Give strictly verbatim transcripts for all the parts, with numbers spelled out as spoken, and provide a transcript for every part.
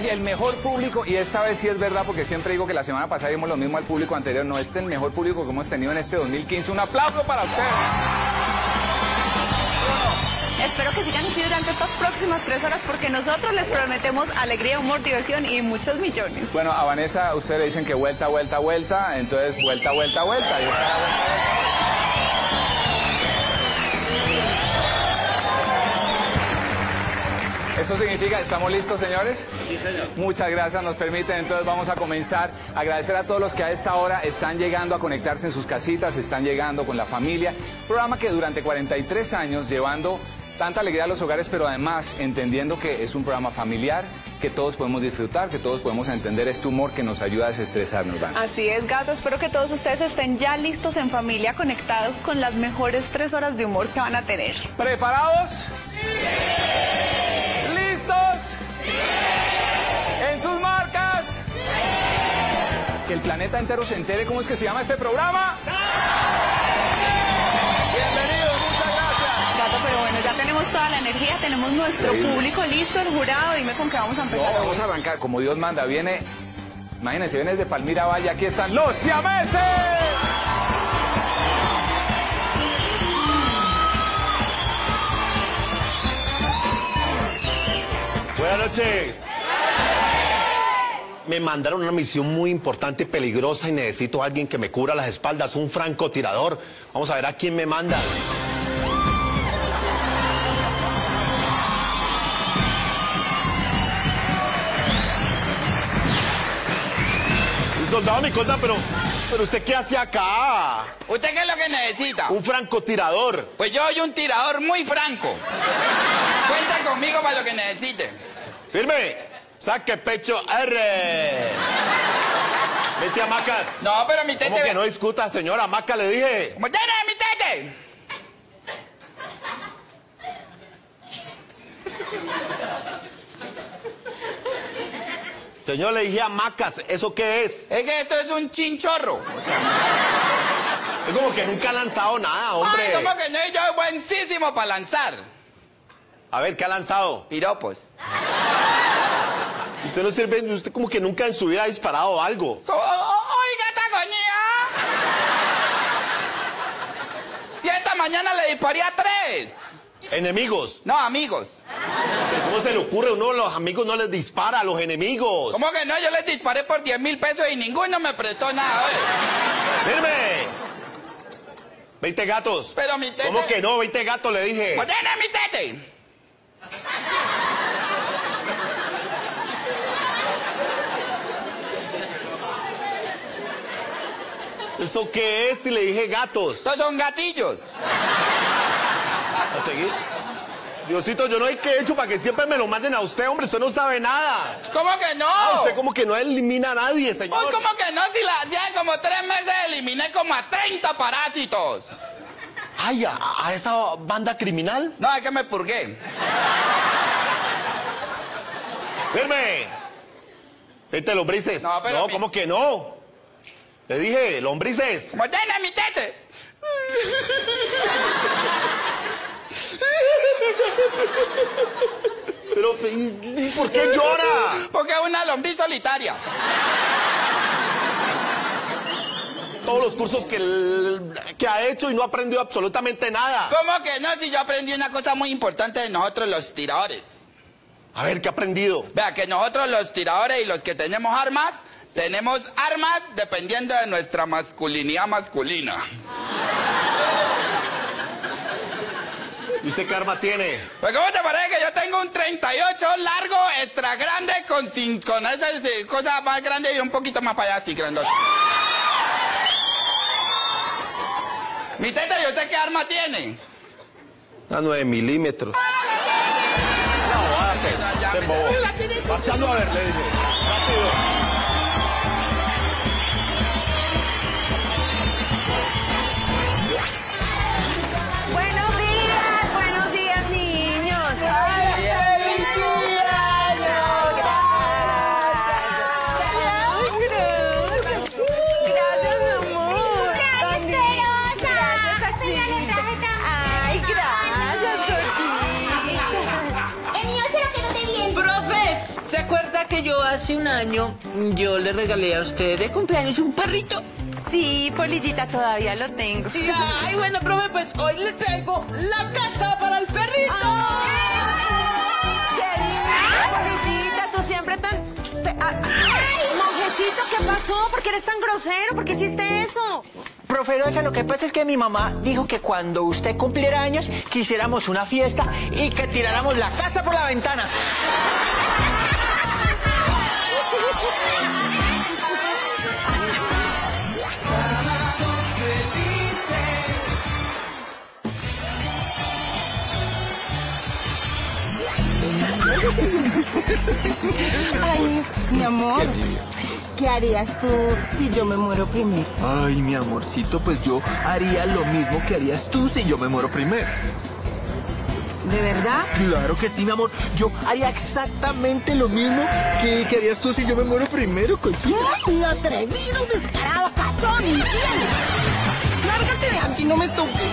el mejor público, y esta vez sí es verdad, porque siempre digo que la semana pasada dimos lo mismo al público anterior, no, este es el mejor público que hemos tenido en este dos mil quince. Un aplauso para ustedes. Espero que sigan así durante estas próximas tres horas porque nosotros les prometemos alegría, humor, diversión y muchos millones. Bueno, a Vanessa ustedes le dicen que vuelta, vuelta, vuelta, entonces vuelta, vuelta, vuelta. Y esa vuelta, vuelta. ¿Esto significa, estamos listos, señores? Sí, señor. Muchas gracias, nos permiten, entonces vamos a comenzar. Agradecer a todos los que a esta hora están llegando a conectarse en sus casitas, están llegando con la familia. Programa que durante cuarenta y tres años llevando tanta alegría a los hogares, pero además entendiendo que es un programa familiar, que todos podemos disfrutar, que todos podemos entender este humor que nos ayuda a desestresarnos, Van. Así es, gato. Espero que todos ustedes estén ya listos en familia, conectados con las mejores tres horas de humor que van a tener. ¿Preparados? ¡Sí! ¿Listos? ¡Sí! ¿En sus marcas? ¡Sí! Que el planeta entero se entere cómo es que se llama este programa. ¡Sí! Bienvenidos, muchas gracias. Gato, pero bueno, ya tenemos toda la energía, tenemos nuestro Sí. público listo, el jurado. Dime con qué vamos a empezar. No, vamos a arrancar como Dios manda. Viene, imagínense, viene de Palmira Valle. Aquí están los siameses. Buenas noches. Me mandaron una misión muy importante, peligrosa, y necesito a alguien que me cubra las espaldas, un francotirador. Vamos a ver a quién me manda. Soldado Micolta, pero, pero ¿usted qué hace acá? ¿Usted qué es lo que necesita? Un francotirador. Pues yo soy un tirador muy franco. Cuenta conmigo para lo que necesite. Firme. Saque pecho R. Mete hamacas. No, pero mi tete... ¿Cómo que no discuta, señora? Hamaca, le dije. ¿Cómo tiene mi tete? Señor, le dije hamacas. ¿Eso qué es? Es que esto es un chinchorro. O sea, Es como que nunca ha lanzado nada, hombre. ay, ¿cómo que no? Yo soy buenísimo para lanzar. A ver, ¿qué ha lanzado? Piropos. Usted no sirve, usted como que nunca en su vida ha disparado algo. Co- o- o- Oiga, esta coñía. Si esta mañana le disparé a tres. Enemigos. No, amigos. ¿Cómo se le ocurre? Uno de los amigos no les dispara a los enemigos. ¿Cómo que no? Yo les disparé por diez mil pesos y ninguno me prestó nada. ¿Eh? ¡Firme! veinte gatos. Pero mi tete... ¿Cómo que no? veinte gatos, le dije. ¿Cómo tiene mi tete? ¿Eso qué es si le dije gatos? Estos son gatillos. ¿A seguir? Diosito, yo no hay que hecho para que siempre me lo manden a usted, hombre. Usted no sabe nada. ¿Cómo que no? Ah, usted como que no elimina a nadie, señor. Uy, ¿cómo que no? Si la hacían como tres meses eliminé como a treinta parásitos. Ay, ¿a, a esa banda criminal? No, es que me purgué. ¡Firme! Vete, lombrices. No, pero mi- ¿cómo que no? Le dije, lombrices. ¿Cómo tiene mi tete? Pero, ¿y, y por qué llora? Porque es una lombriz solitaria. Todos los cursos que, el- que ha hecho y no ha aprendido absolutamente nada. ¿Cómo que no? Si yo aprendí una cosa muy importante de nosotros los tiradores. A ver, ¿qué ha aprendido? Vea, que nosotros los tiradores y los que tenemos armas, tenemos armas dependiendo de nuestra masculinidad masculina. ¿Y usted qué arma tiene? Pues ¿cómo te parece que yo tengo un treinta y ocho largo, extra grande, con, cin- con esas eh, cosas más grandes y un poquito más para allá, así grandote? Mi teta, ¿y usted qué arma tiene? A nueve milímetros. No, váyate. Ya Qué me- bobo. la tiene- Marchando a ver, le dije. Rápido. Buenos días, buenos días, niños. ¡Feliz Gracias, mi amor. Gracias, Terosa. Venga, le traje también. Ay, gracias, Gordita. El mío se lo quedó de bien. Profe, ¿se acuerda que yo hace un año, yo le regalé a usted de cumpleaños un perrito? Sí, Polillita, todavía lo tengo. Sí, ay, bueno, profe, pues hoy le traigo la casa para el perrito. ¡Qué divina, Polillita! Tú siempre tan... ¡Ay, monjecito! ¿Qué pasó? ¿Por qué eres tan grosero? ¿Por qué hiciste eso? Profe Rosa, lo que pasa es que mi mamá dijo que cuando usted cumpliera años, quisiéramos una fiesta y que tiráramos la casa por la ventana. Ay, mi amor, ¿qué harías tú si yo me muero primero? Ay, mi amorcito, pues yo haría lo mismo que harías tú si yo me muero primero. ¿De verdad? Claro que sí, mi amor. Yo haría exactamente lo mismo que, que harías tú si yo me muero primero, cosita. ¡Ay, atrevido, descarado, cachón, infiel! Lárgate de aquí, no me toques.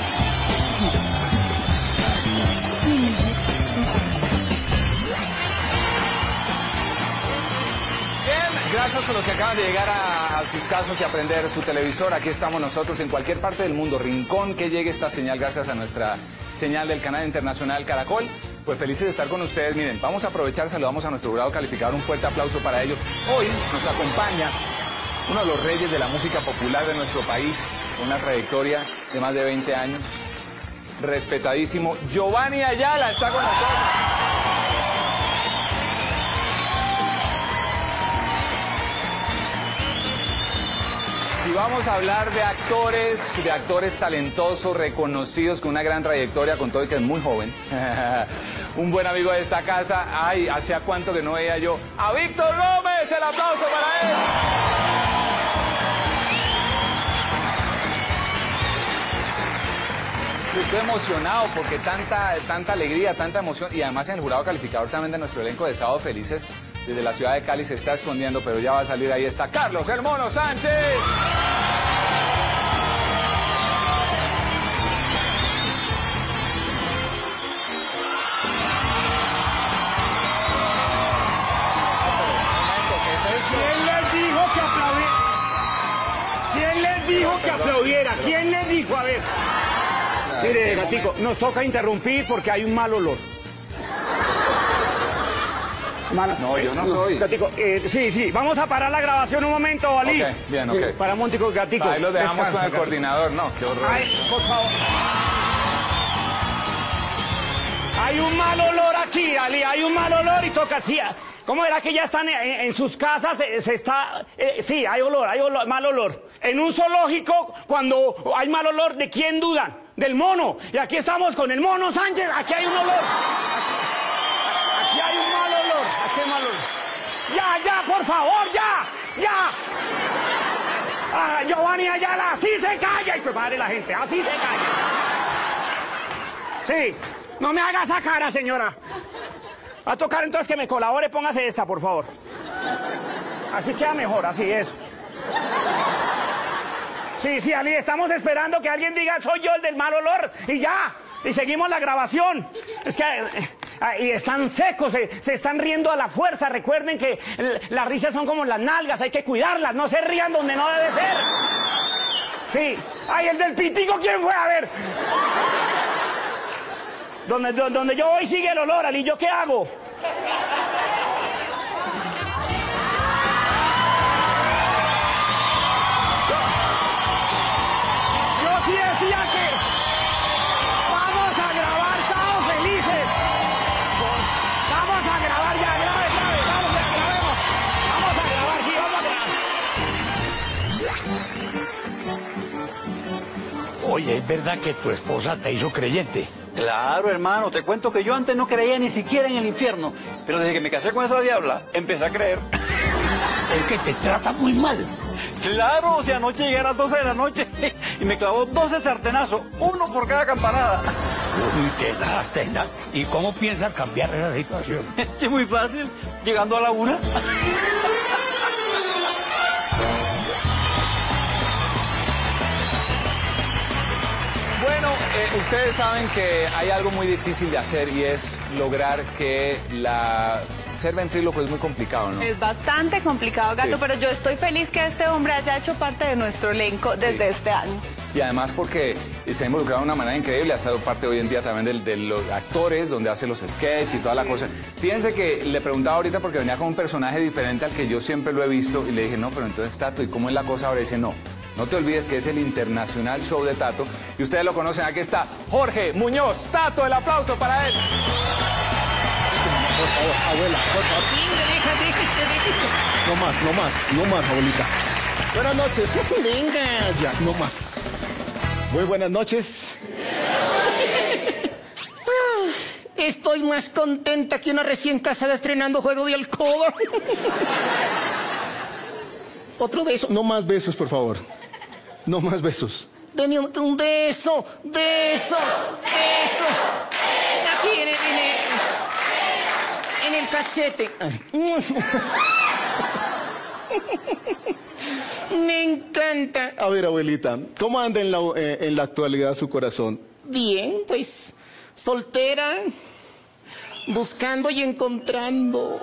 Gracias a los que acaban de llegar a, a sus casas y a prender su televisor. Aquí estamos nosotros en cualquier parte del mundo, rincón que llegue esta señal gracias a nuestra señal del canal internacional Caracol. Pues felices de estar con ustedes. Miren, vamos a aprovechar, saludamos a nuestro jurado calificador, un fuerte aplauso para ellos. Hoy nos acompaña uno de los reyes de la música popular de nuestro país, una trayectoria de más de veinte años, respetadísimo. Giovanni Ayala está con nosotros. Si vamos a hablar de actores, de actores talentosos, reconocidos, con una gran trayectoria, con todo y que es muy joven, un buen amigo de esta casa, ay, ¿hacía cuánto que no veía yo a Víctor Gómez? El aplauso para él. Estoy emocionado porque tanta, tanta alegría, tanta emoción, y además en el jurado calificador también de nuestro elenco de Sábado Felices, desde la ciudad de Cali se está escondiendo, pero ya va a salir. Ahí está Carlos el Mono Sánchez. ¿Quién les dijo que aplaudiera? ¿Quién les dijo que aplaudiera? ¿Quién les dijo? A ver. Mire, gatico, nos toca interrumpir porque hay un mal olor. Mal- No, yo no eh, soy. Gatico, eh, sí, sí, vamos a parar la grabación un momento, Ali. Ok, bien, ok. Para Montico, gatico. Ahí lo dejamos Descansa, con el gatico. coordinador. No, qué horror. Ay, por favor. Hay un mal olor aquí, Ali, hay un mal olor y toca así. ¿Cómo era que ya están en, en sus casas? Se, se está... eh, sí, hay olor, hay olor, mal olor. En un zoológico, cuando hay mal olor, ¿de quién dudan? Del mono. Y aquí estamos con el Mono Sánchez, aquí hay un olor. Aquí hay un mal olor, aquí hay mal olor. Ya, ya, por favor, ya, ya. Ah, Giovanni Ayala, así se calla. Y prepare la gente, así se calla. Sí, no me haga esa cara, señora. Va a tocar entonces que me colabore, póngase esta, por favor. Así queda mejor, así es. Sí, sí, Ali, estamos esperando que alguien diga, soy yo el del mal olor, y ya. Y seguimos la grabación. Es que... eh, y están secos, se, se están riendo a la fuerza. Recuerden que l- las risas son como las nalgas, hay que cuidarlas, no se rían donde no debe ser. Sí. Ay, el del pitico, ¿quién fue? A ver. Donde, do- donde yo voy sigue el olor, Ali, ¿yo qué hago? Yo sí decía que vamos a grabar Sábado Felices. Vamos a grabar ya, grave, grave, vamos, ya, grabemos. Vamos a grabar, sí, vamos a grabar. Oye, ¿es verdad que tu esposa te hizo creyente? Claro, hermano, te cuento que yo antes no creía ni siquiera en el infierno, pero desde que me casé con esa diabla, empecé a creer. Es que te trata muy mal. Claro, o sea, anoche llegué a las doce de la noche y me clavó doce sartenazos, uno por cada campanada. Uy, qué lástima. ¿Y cómo piensas cambiar esa situación? Es muy fácil, llegando a la una. Bueno, eh, ustedes saben que hay algo muy difícil de hacer y es lograr que la... Ser ventríloco es muy complicado, ¿no? Es bastante complicado, Gato, Sí. pero yo estoy feliz que este hombre haya hecho parte de nuestro elenco desde este año. Y además porque se ha involucrado de una manera increíble, ha estado parte hoy en día también de, de los actores, donde hace los sketches y toda la cosa. Fíjense que le preguntaba ahorita porque venía con un personaje diferente al que yo siempre lo he visto y le dije, no, pero entonces Tato, ¿y cómo es la cosa ahora? Y dice, no, no te olvides que es el Internacional Show de Tato y ustedes lo conocen, aquí está Jorge Muñoz, Tato, el aplauso para él. Por favor, abuela, por favor. Venga, déjese, déjese. No más, no más, no más, abuelita. Buenas noches. Venga. Ya, no más. Muy buenas noches. Ah, estoy más contenta que una recién casada estrenando Juego de Alcoba. Otro de esos. No más besos, por favor. No más besos. Deme un, un beso, beso, beso. Aquí en el, en el, en el cachete. Me encanta. A ver, abuelita, ¿cómo anda en la, eh, en la actualidad su corazón? Bien, pues soltera, buscando y encontrando.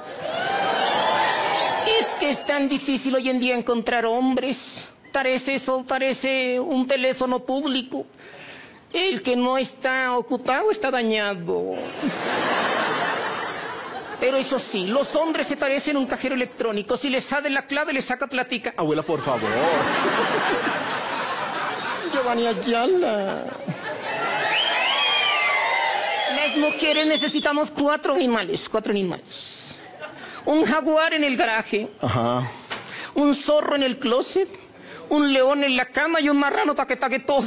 Es que es tan difícil hoy en día encontrar hombres. Parece eso, parece un teléfono público. El que no está ocupado está dañado. Pero eso sí, los hombres se parecen a un cajero electrónico. Si les sale la clave, les saca platica. Abuela, por favor. Giovanni Ayala. Las mujeres necesitamos cuatro animales, cuatro animales. Un jaguar en el garaje. Ajá. Un zorro en el closet. Un león en la cama y un marrano para que taque todo.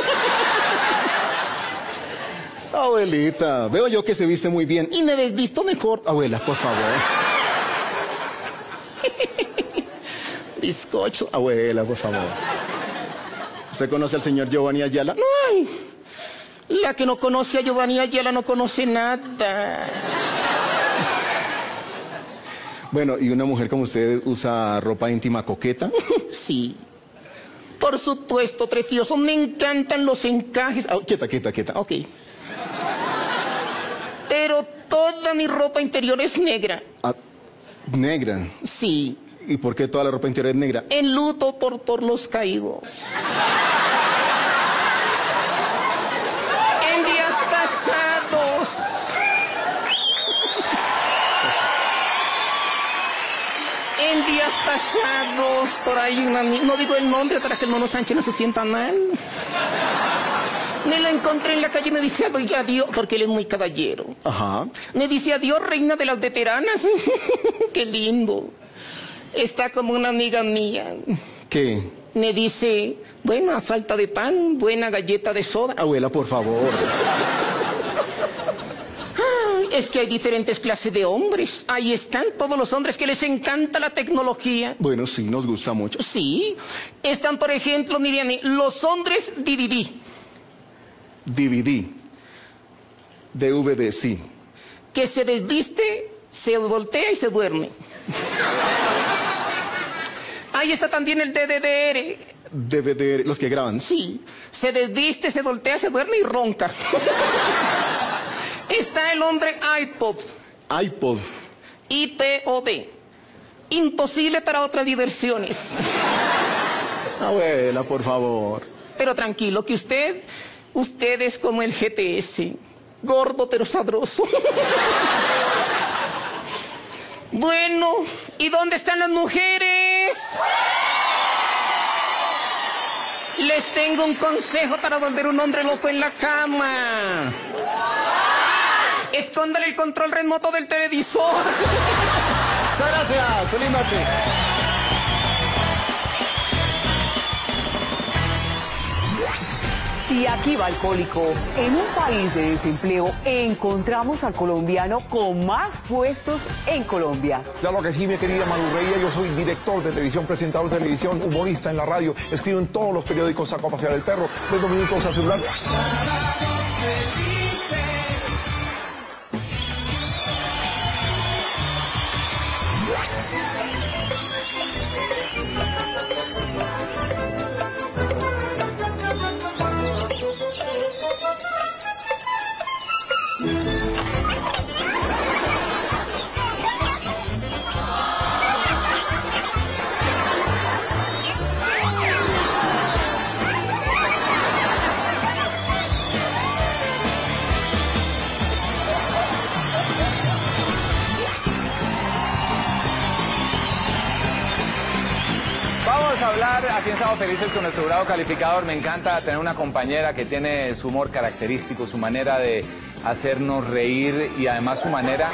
Abuelita, veo yo que se viste muy bien. Y me desvisto mejor. Abuela, por favor. Bizcocho. Abuela, por favor. ¿Usted conoce al señor Giovanni Ayala? Ay, la que no conoce a Giovanni Ayala no conoce nada. Bueno, ¿y una mujer como usted usa ropa íntima coqueta? Sí. Por supuesto, precioso. Me encantan los encajes. Ah, quieta, quieta, quieta. Ok. Pero toda mi ropa interior es negra. Ah, negra. Sí. ¿Y por qué toda la ropa interior es negra? En luto por, por los caídos. En días pasados. En días pasados, por ahí una ni- no digo el nombre para que el mono Sánchez no se sienta mal. Me la encontré en la calle y me dice adiós, porque él es muy caballero. Ajá. Me dice adiós, reina de las veteranas. Qué lindo. Está como una amiga mía. ¿Qué? Me dice, bueno, a falta de pan, buena galleta de soda. Abuela, por favor. Ay, es que hay diferentes clases de hombres. Ahí están todos los hombres que les encanta la tecnología. Bueno, sí, nos gusta mucho. Sí. Están, por ejemplo, Miriam, los hombres D V D. D V D. D V D, sí. Que se desviste, se voltea y se duerme. Ahí está también el D V D R. D V D, los que graban. Sí. Se desviste, se voltea, se duerme y ronca. Está el hombre iPod. iPod. I P O D. Imposible para otras diversiones. Abuela, por favor. Pero tranquilo, que usted, usted es como el G T S. Gordo pero sabroso. Bueno, ¿y dónde están las mujeres? Les tengo un consejo para volver un hombre loco en la cama. Escóndale el control remoto del televisor. Muchas gracias. Feliz noche. Y aquí va Alcohólico. En un país de desempleo encontramos al colombiano con más puestos en Colombia. Claro que sí, mi querida Manu Reía, yo soy director de televisión, presentador de televisión, humorista en la radio, escribo en todos los periódicos, saco a pasear el perro, dos minutos a celular. a hablar aquí en Sábado Felices con nuestro jurado calificador. Me encanta tener una compañera que tiene su humor característico, su manera de hacernos reír y además su manera...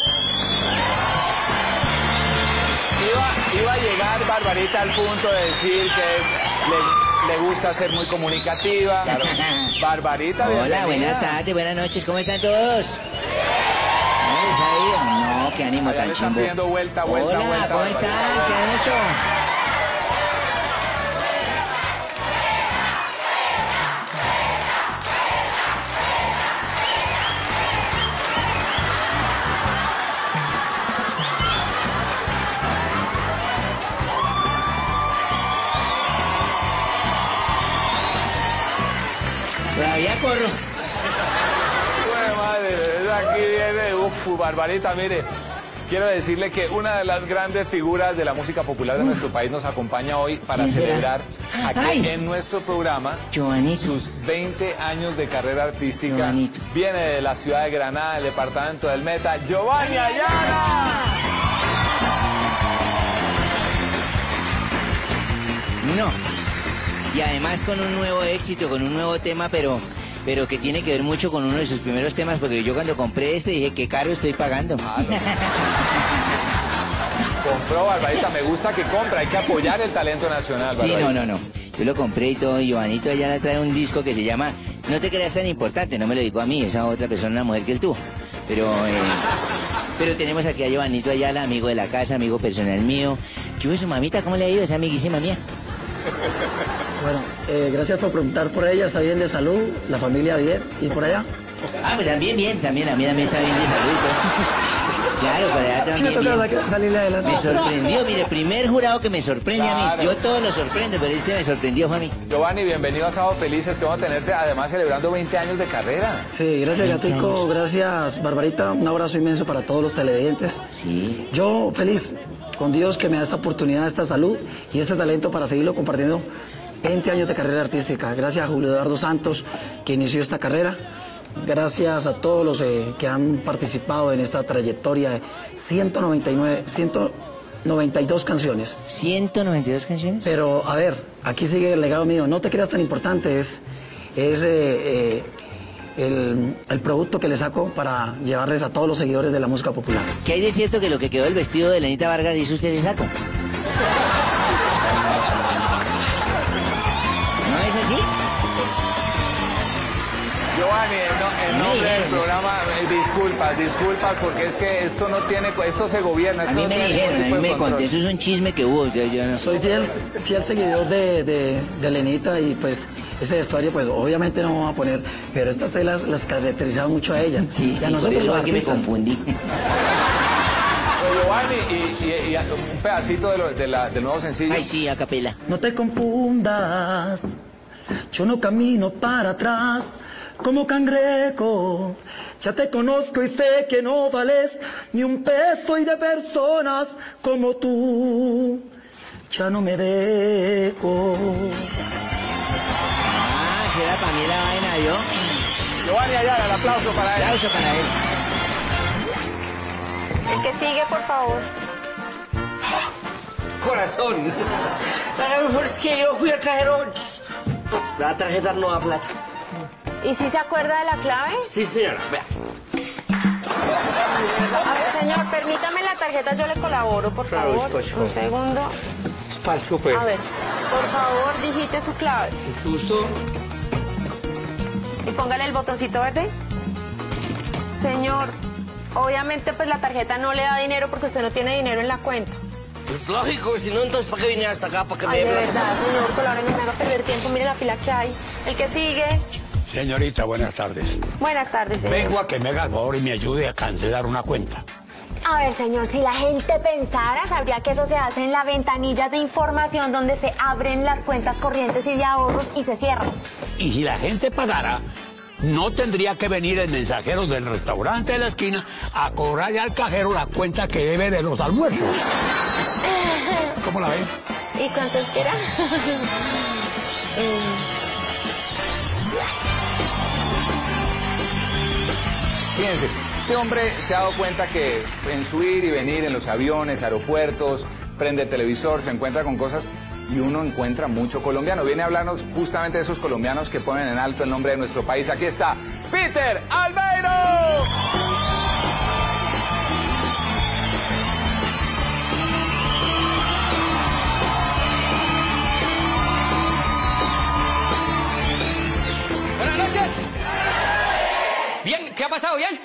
Iba, iba a llegar Barbarita al punto de decir que es, le, le gusta ser muy comunicativa. Claro. Barbarita, hola, bienvenida. buenas tardes, buenas noches, ¿cómo están todos? ¿Cómo les ha ido? No, qué ánimo Allá tan le están chimbo. pidiendo vuelta, vuelta, hola, vuelta. ¿cómo Barbarita. están? ¿Qué han hecho? Todavía corro. Bueno, madre, aquí viene, uf, Barbarita, mire. Quiero decirle que una de las grandes figuras de la música popular de nuestro país nos acompaña hoy para ¿Quién será? celebrar aquí Ay. en nuestro programa Giovanito. sus veinte años de carrera artística. Giovanito. Viene de la ciudad de Granada, del departamento del Meta, Giovanni Ayala. No. Y además con un nuevo éxito, con un nuevo tema, pero, pero que tiene que ver mucho con uno de sus primeros temas, porque yo cuando compré este dije, qué caro estoy pagando. Ah, compró, Barbarita, me gusta que compra, hay que apoyar el talento nacional, Sí, Barbarita. no, no, no. Yo lo compré y todo, y Giovanito allá le trae un disco que se llama No te creas tan importante, no me lo digo a mí, esa otra persona, una mujer que él tuvo. Pero, eh, pero tenemos aquí a Giovanito Ayala, amigo de la casa, amigo personal mío. ¿Qué hubo su mamita? ¿Cómo le ha ido? Esa amiguísima mía. Bueno, eh, gracias por preguntar por ella, está bien de salud, la familia bien, ¿y por allá? Ah, pues también bien, también, a mí también está bien de salud y todo. Claro, por allá Es que me también toca bien. saca- salirle adelante. Me sorprendió, mire, primer jurado que me sorprende a Claro. mí. Yo todo lo sorprendo, pero este me sorprendió, fue a mí. Giovanni, bienvenido a Sábado Felices, que vamos a tenerte además celebrando veinte años de carrera. Sí, gracias Gatico, gracias Barbarita, un abrazo inmenso para todos los televidentes. Sí. Yo feliz con Dios que me da esta oportunidad, esta salud y este talento para seguirlo compartiendo veinte años de carrera artística. Gracias a Julio Eduardo Santos que inició esta carrera. Gracias a todos los eh, que han participado en esta trayectoria de ciento noventa y nueve, ciento noventa y dos canciones. ¿ciento noventa y dos canciones? Pero, a ver, aquí sigue el legado mío. No te creas tan importante, es, es eh, eh, el, el producto que le saco para llevarles a todos los seguidores de la música popular. ¿Qué hay de cierto que lo que quedó del vestido de Lenita Vargas hizo usted ese saco? ¿No es así? Giovanni, en, no- en nombre del programa, eh, disculpas, disculpas, porque es que esto no tiene, esto se gobierna. A Esto mí no me tiene dijeron, a ningún mí tipo de me control. conté, eso es un chisme que hubo. Yo, yo no Soy fiel, fiel seguidor de, de, de Lenita y pues ese vestuario pues obviamente no vamos a poner, pero estas telas las caracterizaban mucho a ella. Sí, y sí, a por nosotros eso los aquí me artistas. confundí. Pero, Giovanni, y, y- y un pedacito de lo- de la- del nuevo sencillo. Ay, sí, a capela. No te confundas, yo no camino para atrás como cangrejo. Ya te conozco y sé que no vales ni un peso y de personas como tú. Ya no me dejo. Ah, será para mí la vaina, ¿yo? Giovanni Ayala, el aplauso para él. Aplauso para él. El que sigue, por favor. Corazón. Es que yo fui al cajero. La tarjeta no da plata. ¿Y si se acuerda de la clave? Sí, señora. Vea. A ver, señor, permítame la tarjeta, yo le colaboro, por Claro, favor. bizcocho. Un segundo. Es para el súper. A ver, por favor, digite su clave. Mucho gusto. Y póngale el botoncito verde. Señor, obviamente pues la tarjeta no le da dinero porque usted no tiene dinero en la cuenta. Pues lógico, si no, entonces ¿para qué vine hasta acá? ¿Para que Ay, me de dé plata? verdad, señor, colabore, no me haga perder tiempo. Mire la fila que hay. El que sigue. Señorita, buenas tardes. Buenas tardes, señor. Vengo a que me haga el favor y me ayude a cancelar una cuenta. A ver, señor, si la gente pensara, sabría que eso se hace en la ventanilla de información donde se abren las cuentas corrientes y de ahorros y se cierran. Y si la gente pagara, no tendría que venir el mensajero del restaurante de la esquina a cobrarle al cajero la cuenta que debe de los almuerzos. ¿Cómo la ven? ¿Y cuánto es que era? Fíjense, este hombre se ha dado cuenta que en su ir y venir en los aviones, aeropuertos, prende el televisor, se encuentra con cosas y uno encuentra mucho colombiano. Viene a hablarnos justamente de esos colombianos que ponen en alto el nombre de nuestro país. Aquí está Peter Albeiro. Buenas noches. Bien, ¿qué ha pasado? ¿Bien?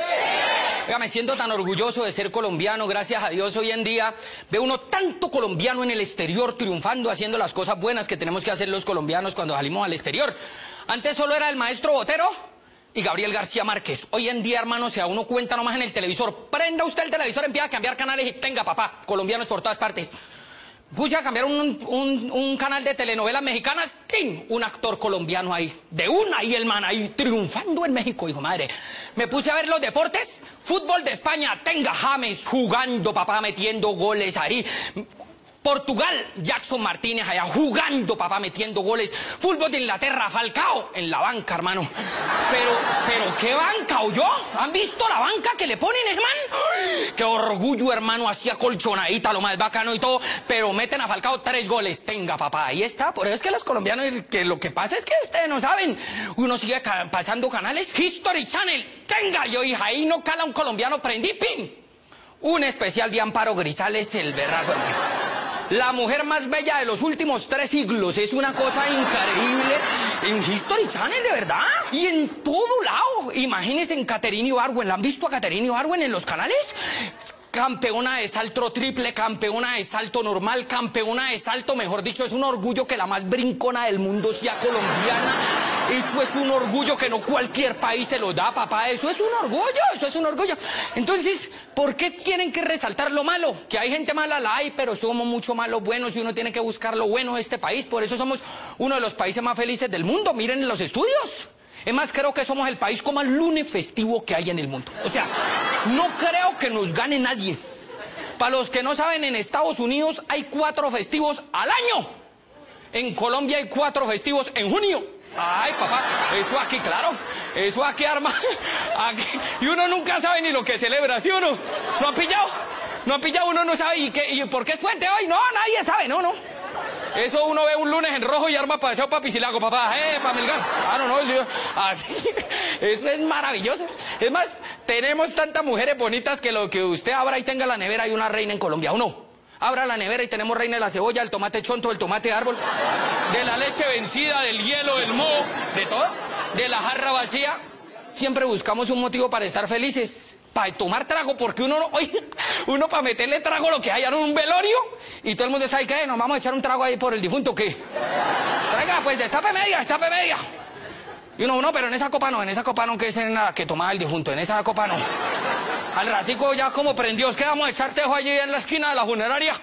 Oiga, me siento tan orgulloso de ser colombiano. Gracias a Dios hoy en día veo uno tanto colombiano en el exterior triunfando, haciendo las cosas buenas que tenemos que hacer los colombianos cuando salimos al exterior. Antes solo era el maestro Botero y Gabriel García Márquez. Hoy en día, hermano, se da uno cuenta nomás en el televisor. Prenda usted el televisor, empieza a cambiar canales y tenga, papá, colombianos por todas partes. Puse a cambiar un, un, un canal de telenovelas mexicanas, ¡ting! Un actor colombiano ahí, de una, y el man ahí triunfando en México, hijo madre. Me puse a ver los deportes, fútbol de España, tenga James jugando, papá, metiendo goles ahí. Portugal, Jackson Martínez allá jugando, papá, metiendo goles. Fútbol de Inglaterra, Falcao en la banca, hermano. Pero, pero, ¿qué banca oyó? ¿Han visto la banca que le ponen, hermano? ¡Ay! Qué orgullo, hermano, así acolchonadita, lo más bacano y todo. Pero meten a Falcao tres goles. Tenga, papá, ahí está. Por eso es que los colombianos, que lo que pasa es que ustedes no saben. Uno sigue ca pasando canales. History Channel, tenga, yo, hija, ahí no cala un colombiano, prendí, pin. Un especial de Amparo Grisales, el berraco, hermano. La mujer más bella de los últimos tres siglos. Es una cosa increíble. En History Channel, de verdad. Y en todo lado. Imagínense en Caterine Ibargüen. ¿La han visto a Caterine Ibargüen en los canales? Campeona de salto triple, campeona de salto normal, campeona de salto, mejor dicho, es un orgullo que la más brincona del mundo sea colombiana. Eso es un orgullo que no cualquier país se lo da, papá. Eso es un orgullo, eso es un orgullo. Entonces, ¿por qué tienen que resaltar lo malo? Que hay gente mala, la hay, pero somos mucho más los buenos y uno tiene que buscar lo bueno de este país. Por eso somos uno de los países más felices del mundo. Miren los estudios. Es más, creo que somos el país con más lunes festivo que hay en el mundo. O sea, no creo que nos gane nadie. Para los que no saben, en Estados Unidos hay cuatro festivos al año. En Colombia hay cuatro festivos en junio. Ay, papá, eso aquí, claro. Eso aquí arma. Aquí. Y uno nunca sabe ni lo que celebra, ¿sí o no? ¿No han pillado? ¿No han pillado? Uno no sabe. ¿Y, qué, y por qué es puente hoy? No, nadie sabe, no, no. Eso uno ve un lunes en rojo y arma paseo para Piscilago, papá, eh, para Melgar. Ah, no, no, eso, así, eso es maravilloso. Es más, tenemos tantas mujeres bonitas que lo que usted abra y tenga la nevera, hay una reina en Colombia, ¿o no? Abra la nevera y tenemos reina de la cebolla, el tomate chonto, el tomate de árbol, de la leche vencida, del hielo, del moho, de todo, de la jarra vacía. Siempre buscamos un motivo para estar felices. Para tomar trago, porque uno no, oye, uno para meterle trago lo que haya en un velorio y todo el mundo sabe que nos vamos a echar un trago ahí por el difunto, ¿qué? Traiga, pues destape media, destape media. Y uno, no, pero en esa copa no, en esa copa no, que es en la que tomaba el difunto, en esa copa no. Al ratico ya como prendió, es que vamos a echar tejo allí en la esquina de la funeraria.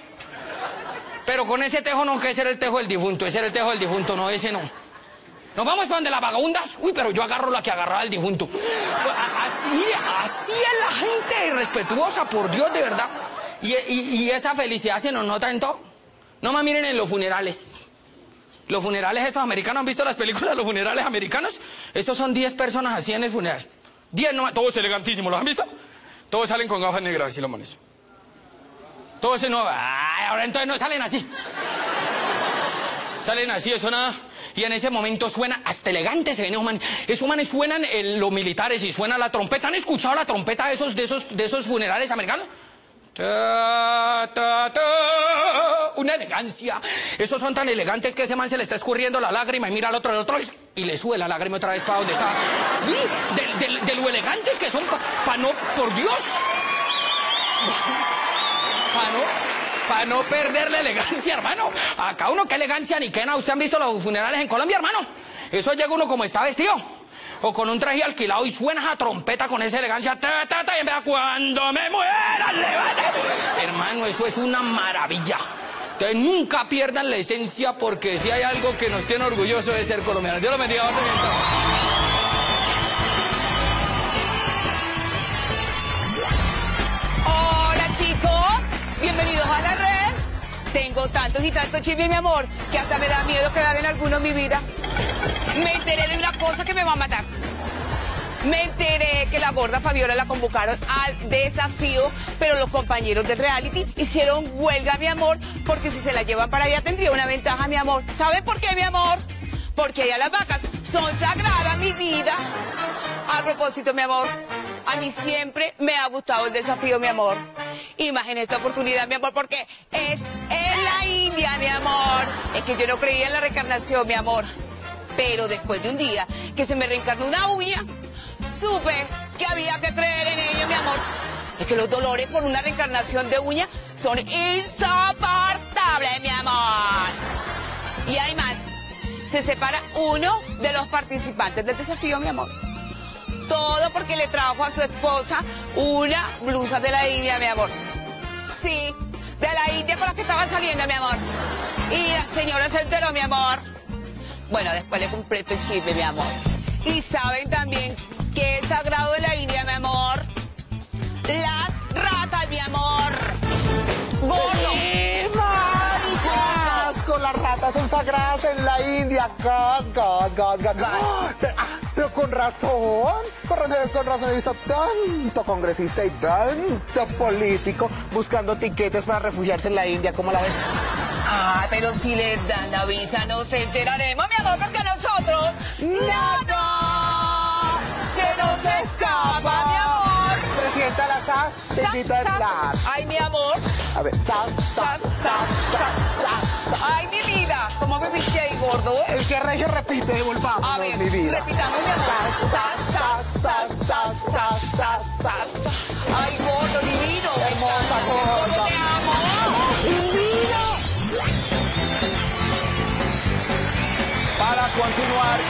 Pero con ese tejo no, que ese era el tejo del difunto, ese era el tejo del difunto, no, ese no. Nos vamos para donde las vagabundas. Uy, pero yo agarro la que agarraba el difunto. Así, mire, así es la gente irrespetuosa, por Dios, de verdad. Y, y, y esa felicidad se nos nota en todo. No más miren en los funerales. Los funerales esos americanos, ¿han visto las películas de los funerales americanos? Esos son diez personas así en el funeral. diez nomás, todos elegantísimos, ¿los han visto? Todos salen con gafas negras, así lo manes. Todos se no... Ay, ahora entonces no salen así. Salen así, eso nada... Y en ese momento suena hasta elegante, se ven esos manes. Esos manes suenan en los militares y suena la trompeta. ¿Han escuchado la trompeta de esos, de esos, de esos funerales americanos? Ta, ta, ta. Una elegancia. Esos son tan elegantes que ese man se le está escurriendo la lágrima y mira al otro, al otro y le sube la lágrima otra vez para donde está. Sí, de, de, de lo elegantes que son, para pa no, por Dios. Para no... Para no perder la elegancia, hermano. Acá uno, qué elegancia ni qué nada. ¿Usted han visto los funerales en Colombia, hermano? Eso llega uno como está vestido. O con un traje alquilado y suena esa trompeta con esa elegancia. Ta, ta, ta, y vea, cuando me muera, levante. Hermano, eso es una maravilla. Entonces nunca pierdan la esencia, porque si hay algo que nos tiene orgullosos de ser colombianos. Dios lo bendiga. Hola, chicos. Bienvenidos a la red. Tengo tantos y tantos chismes, mi amor, que hasta me da miedo quedar en alguno en mi vida. Me enteré de una cosa que me va a matar. Me enteré que la gorda Fabiola la convocaron al desafío, pero los compañeros del reality hicieron huelga, mi amor, porque si se la llevan para allá tendría una ventaja, mi amor. ¿Saben por qué, mi amor? Porque allá las vacas son sagradas, mi vida. A propósito, mi amor, a mí siempre me ha gustado el desafío, mi amor. Imagina esta oportunidad, mi amor, porque es en la India, mi amor. Es que yo no creía en la reencarnación, mi amor. Pero después de un día que se me reencarnó una uña, supe que había que creer en ello, mi amor. Es que los dolores por una reencarnación de uña son insoportables, mi amor. Y además, se separa uno de los participantes del desafío, mi amor. Todo porque le trajo a su esposa una blusa de la India, mi amor. Sí, de la India con la que estaban saliendo, mi amor. Y la señora se enteró, mi amor. Bueno, después le completo el chisme, mi amor. Y saben también que es sagrado de la India, mi amor. Las ratas, mi amor. Gordo. Con las ratas son sagradas en la India. God, God, God, God. ¡Oh! Pero, ah, pero con razón, con razón, con razón hizo tanto congresista y tanto político buscando tiquetes para refugiarse en la India. ¿Cómo la ves? Ah, pero si les dan la visa nos enteraremos, mi amor, porque nosotros nada se nos escapa, mi amor. Presidenta de la S A S, te invito a hablar. Ay, mi amor. A ver, S A S, S A S, S A S, S A S. Ay, mi vida, ¿cómo me viste ahí, gordo? El que regio repite, volvamos, a ver, mi vida. repitamos, mi amor. Sas, sas, sas, sas, sas, sas, sas. Ay, gordo, divino. Hermosa, gordo, te amo. Divino. Para continuar.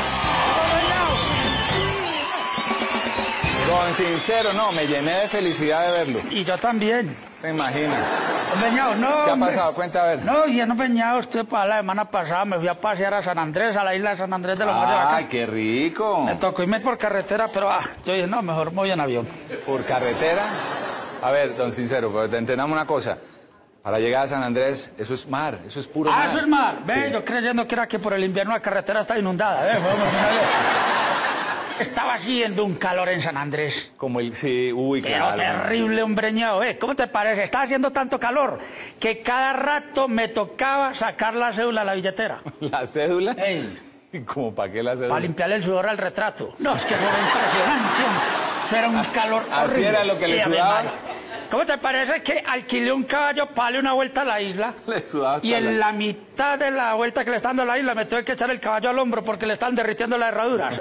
Don Sincero, no, me llené de felicidad de verlo. Y yo también. Se imagina. Peñado, no. ¿Qué ha hombre. pasado? Cuenta a ver. No, ya no, Peñado, estuve para la semana pasada, me fui a pasear a San Andrés, a la isla de San Andrés de los Mares de acá. ¡Ay, qué rico! Me tocó irme por carretera, pero ah, yo dije, no, mejor me voy en avión. ¿Por carretera? A ver, don Sincero, pero te entendamos una cosa. Para llegar a San Andrés, eso es mar, eso es puro ah, mar. Ah, eso es mar. Ve, sí. Yo creyendo que era que por el invierno la carretera está inundada. Ve, vamos, estaba haciendo un calor en San Andrés. Como el... Sí, uy, pero claro. terrible, hombreñado. ¿Eh? ¿Cómo te parece? Estaba haciendo tanto calor que cada rato me tocaba sacar la cédula a la billetera. ¿La cédula? Ey. ¿Cómo para qué la cédula? Para limpiarle el sudor al retrato. No, es que fue impresionante. Eso era un calor Así horrible. era lo que le Y sudaba. ¿Cómo te parece que alquilé un caballo para darle una vuelta a la isla? Le sudaba hasta y en la... la mitad de la vuelta que le está dando a la isla me tuve que echar el caballo al hombro porque le están derritiendo las herraduras.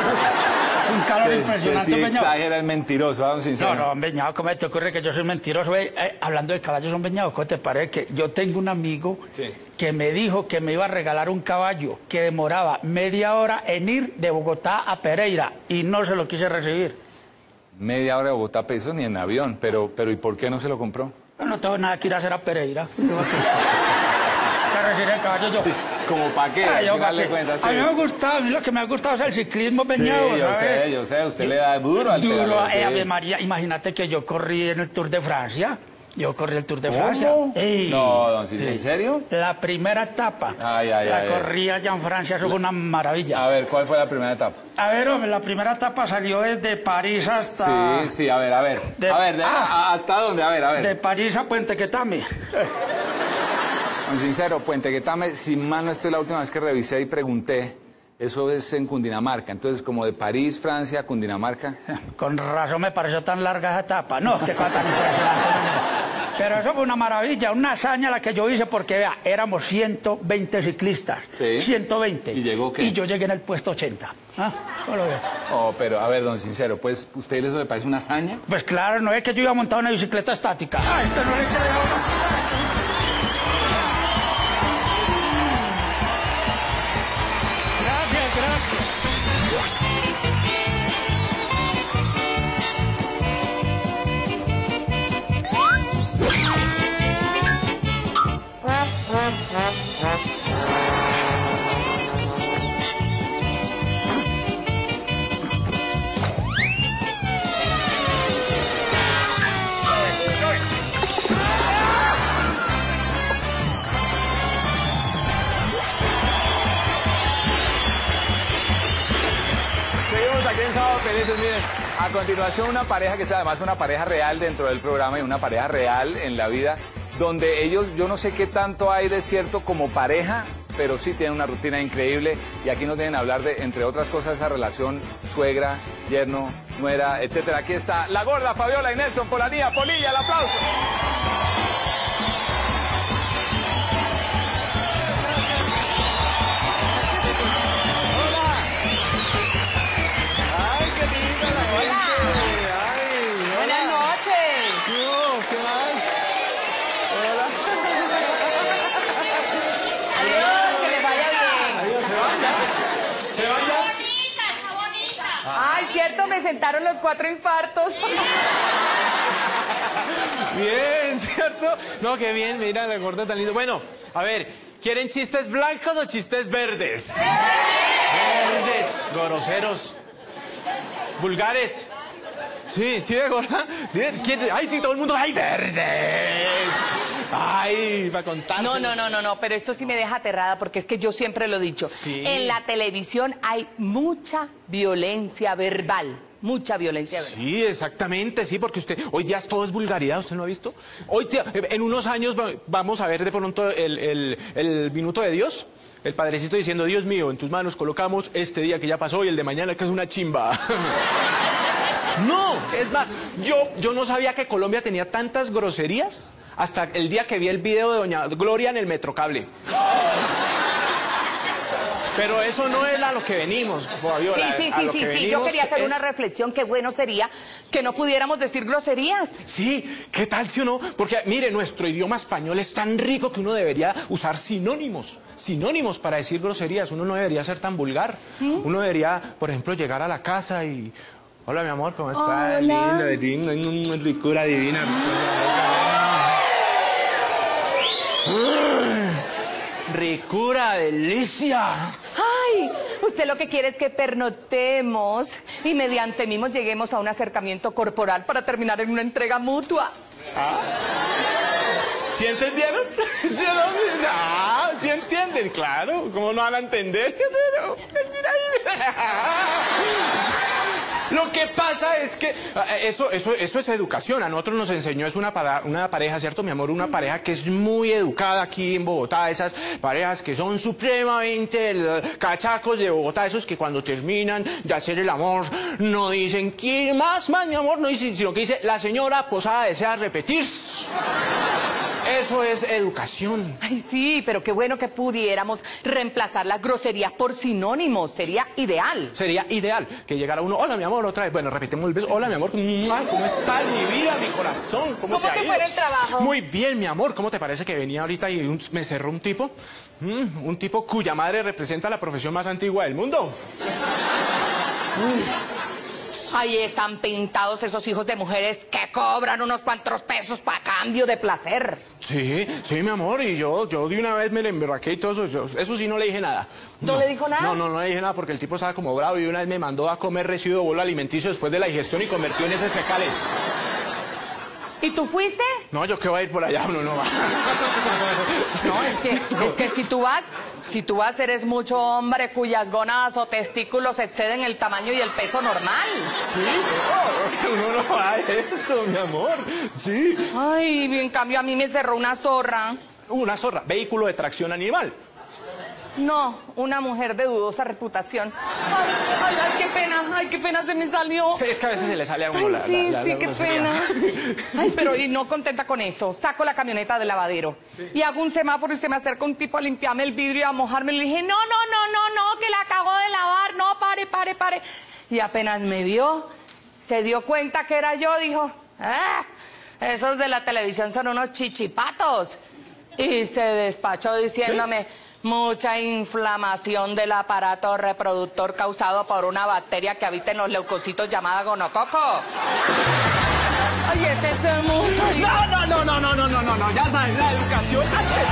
Un calor que, impresionante, que sí Beñao. exagera, es mentiroso, vamos sincero. No, no, Beñao, ¿cómo te ocurre que yo soy mentiroso? Eh, eh, hablando de caballos, son Beñao, ¿cómo te parece que yo tengo un amigo sí. que me dijo que me iba a regalar un caballo que demoraba media hora en ir de Bogotá a Pereira y no se lo quise recibir? Media hora de Bogotá, pesos ni en avión, pero, pero ¿y por qué no se lo compró? No, no tengo nada que ir a hacer a Pereira. Para recibir el caballo yo. Sí, ¿como para qué? Ay, yo, ¿pa qué? Cuenta, sí. A mí me ha gustado, a mí lo que me ha gustado es el ciclismo, Beñao, sí, yo ¿sabes? sé, yo sé, usted le da duro al Duro, pedaleo, eh, sí. Ave María, imagínate que yo corrí en el Tour de Francia. Yo corrí el Tour de ¿Cómo? Francia. Ey, no, don Silvio, ¿en sí. serio? La primera etapa. Ay, ay, la ay. corrí allá en Francia, eso fue una maravilla. A ver, ¿cuál fue la primera etapa? A ver, hombre, la primera etapa salió desde París hasta... Sí, sí, a ver, a ver. De... A ver, de... ah, ¿hasta dónde? A ver, a ver. De París a Puente Quetame. Con sincero, Puente Quetame, sin mal no estoy la última vez que revisé y pregunté, eso es en Cundinamarca, entonces como de París, Francia, Cundinamarca. Con razón me pareció tan larga esa etapa. No, qué cosa tan impresionante. Pero eso fue una maravilla, una hazaña la que yo hice porque, vea, éramos ciento veinte ciclistas. Sí. ciento veinte. ¿Y llegó qué? Y yo llegué en el puesto ochenta. ¿Ah? ¿Cómo lo ve? Oh, pero a ver, don Sincero, pues, ¿usted eso le parece una hazaña? Pues claro, no es que yo iba montado en una bicicleta estática. ¡Ay, esto no le creo! Felices, miren. A continuación, una pareja que es además una pareja real dentro del programa y una pareja real en la vida, donde ellos, yo no sé qué tanto hay de cierto como pareja, pero sí tienen una rutina increíble y aquí nos vienen a hablar de, entre otras cosas, esa relación suegra, yerno, nuera, etcétera. Aquí está la gorda, Fabiola y Nelson Polanía. Polilla, el aplauso. Ay, cierto, me sentaron los cuatro infartos. Bien, ¿cierto? No, qué bien, mira la gorda tan lindo. Bueno, a ver, ¿quieren chistes blancos o chistes verdes? Verdes, groseros, vulgares. Sí, sí, gorda. ¿Sí? ¿Quién? Ay, todo el mundo, ay, verdes. Ay, para contar. No, no, no, no, no, pero esto sí me deja aterrada porque es que yo siempre lo he dicho. Sí. En la televisión hay mucha violencia verbal. Mucha violencia verbal. Sí, exactamente, sí, porque usted, hoy día todo es vulgaridad, ¿usted no ha visto? Hoy, en unos años vamos a ver de pronto el, el, el minuto de Dios. El padrecito diciendo, Dios mío, en tus manos colocamos este día que ya pasó y el de mañana que es una chimba. No, es más, yo, yo no sabía que Colombia tenía tantas groserías hasta el día que vi el video de doña Gloria en el Metrocable. Pero eso no es a lo que venimos, Fabiola. Sí, sí, sí, sí, sí. Yo quería hacer es... una reflexión, qué bueno sería que no pudiéramos decir groserías. Sí, ¿qué tal si uno? Porque, mire, nuestro idioma español es tan rico que uno debería usar sinónimos. Sinónimos para decir groserías. Uno no debería ser tan vulgar. ¿Mm? Uno debería, por ejemplo, llegar a la casa y... Hola, mi amor, ¿cómo estás? Lindo, lindo, ricura divina. Ricura, delicia. Ay, usted lo que quiere es que pernotemos y mediante mimos lleguemos a un acercamiento corporal para terminar en una entrega mutua. ¿Ah? ¿Sí entendieron? ¿Sí, no? Ah, ¿sí entienden? Claro, ¿cómo no van a entender? Lo que pasa es que eso, eso, eso es educación. A nosotros nos enseñó, es una, para, una pareja, ¿cierto, mi amor? Una pareja que es muy educada aquí en Bogotá. Esas parejas que son supremamente el, cachacos de Bogotá. Esos que cuando terminan de hacer el amor no dicen, ¿quién más, más, mi amor? No dicen, sino que dice, la señora Posada desea repetir. Eso es educación. Ay, sí, pero qué bueno que pudiéramos reemplazar las groserías por sinónimos. Sería ideal. Sería ideal que llegara uno, hola, mi amor, otra vez. Bueno, repitemos el beso. Hola, mi amor, ¿cómo estás, mi vida, mi corazón? ¿Cómo, ¿Cómo te, te ha fue ido? en el trabajo? Muy bien, mi amor. ¿Cómo te parece que venía ahorita y un, me cerró un tipo? Mm, un tipo cuya madre representa la profesión más antigua del mundo. Uy. Ahí están pintados esos hijos de mujeres que cobran unos cuantos pesos para cambio de placer. Sí, sí, mi amor, y yo, yo de una vez me le emberraqué y todo eso, yo, eso sí no le dije nada. ¿No, ¿No le dijo nada? No, no, no le dije nada porque el tipo estaba como bravo y de una vez me mandó a comer residuo de bolo alimenticio después de la digestión y convirtió en heces fecales. ¿Y tú fuiste? No, yo que voy a ir por allá, uno no va. No, es que, es que si tú vas, si tú vas, eres mucho hombre cuyas gónadas o testículos exceden el tamaño y el peso normal. Sí, no, o sea, uno no va a eso, mi amor. Sí. Ay, en cambio a mí me cerró una zorra. Una zorra, vehículo de tracción animal. No, una mujer de dudosa reputación. Ay, ay, ay, qué pena, ay, qué pena se me salió. Sí, es que a veces se le sale a uno ay, la, sí, la, la, sí, la qué grosería. pena. Ay, pero y no contenta con eso. Saco la camioneta del lavadero sí. y hago un semáforo y se me acerca un tipo a limpiarme el vidrio y a mojarme. Y le dije, no, no, no, no, no, que la acabo de lavar. No, pare, pare, pare. Y apenas me vio, se dio cuenta que era yo, dijo, ah, esos de la televisión son unos chichipatos. Y se despachó diciéndome... ¿Qué? Mucha inflamación del aparato reproductor causado por una bacteria que habita en los leucocitos llamada gonococo. Ay, este es mucho. No, no, no, no, no, no, no, no, no, ya sabes, la educación ante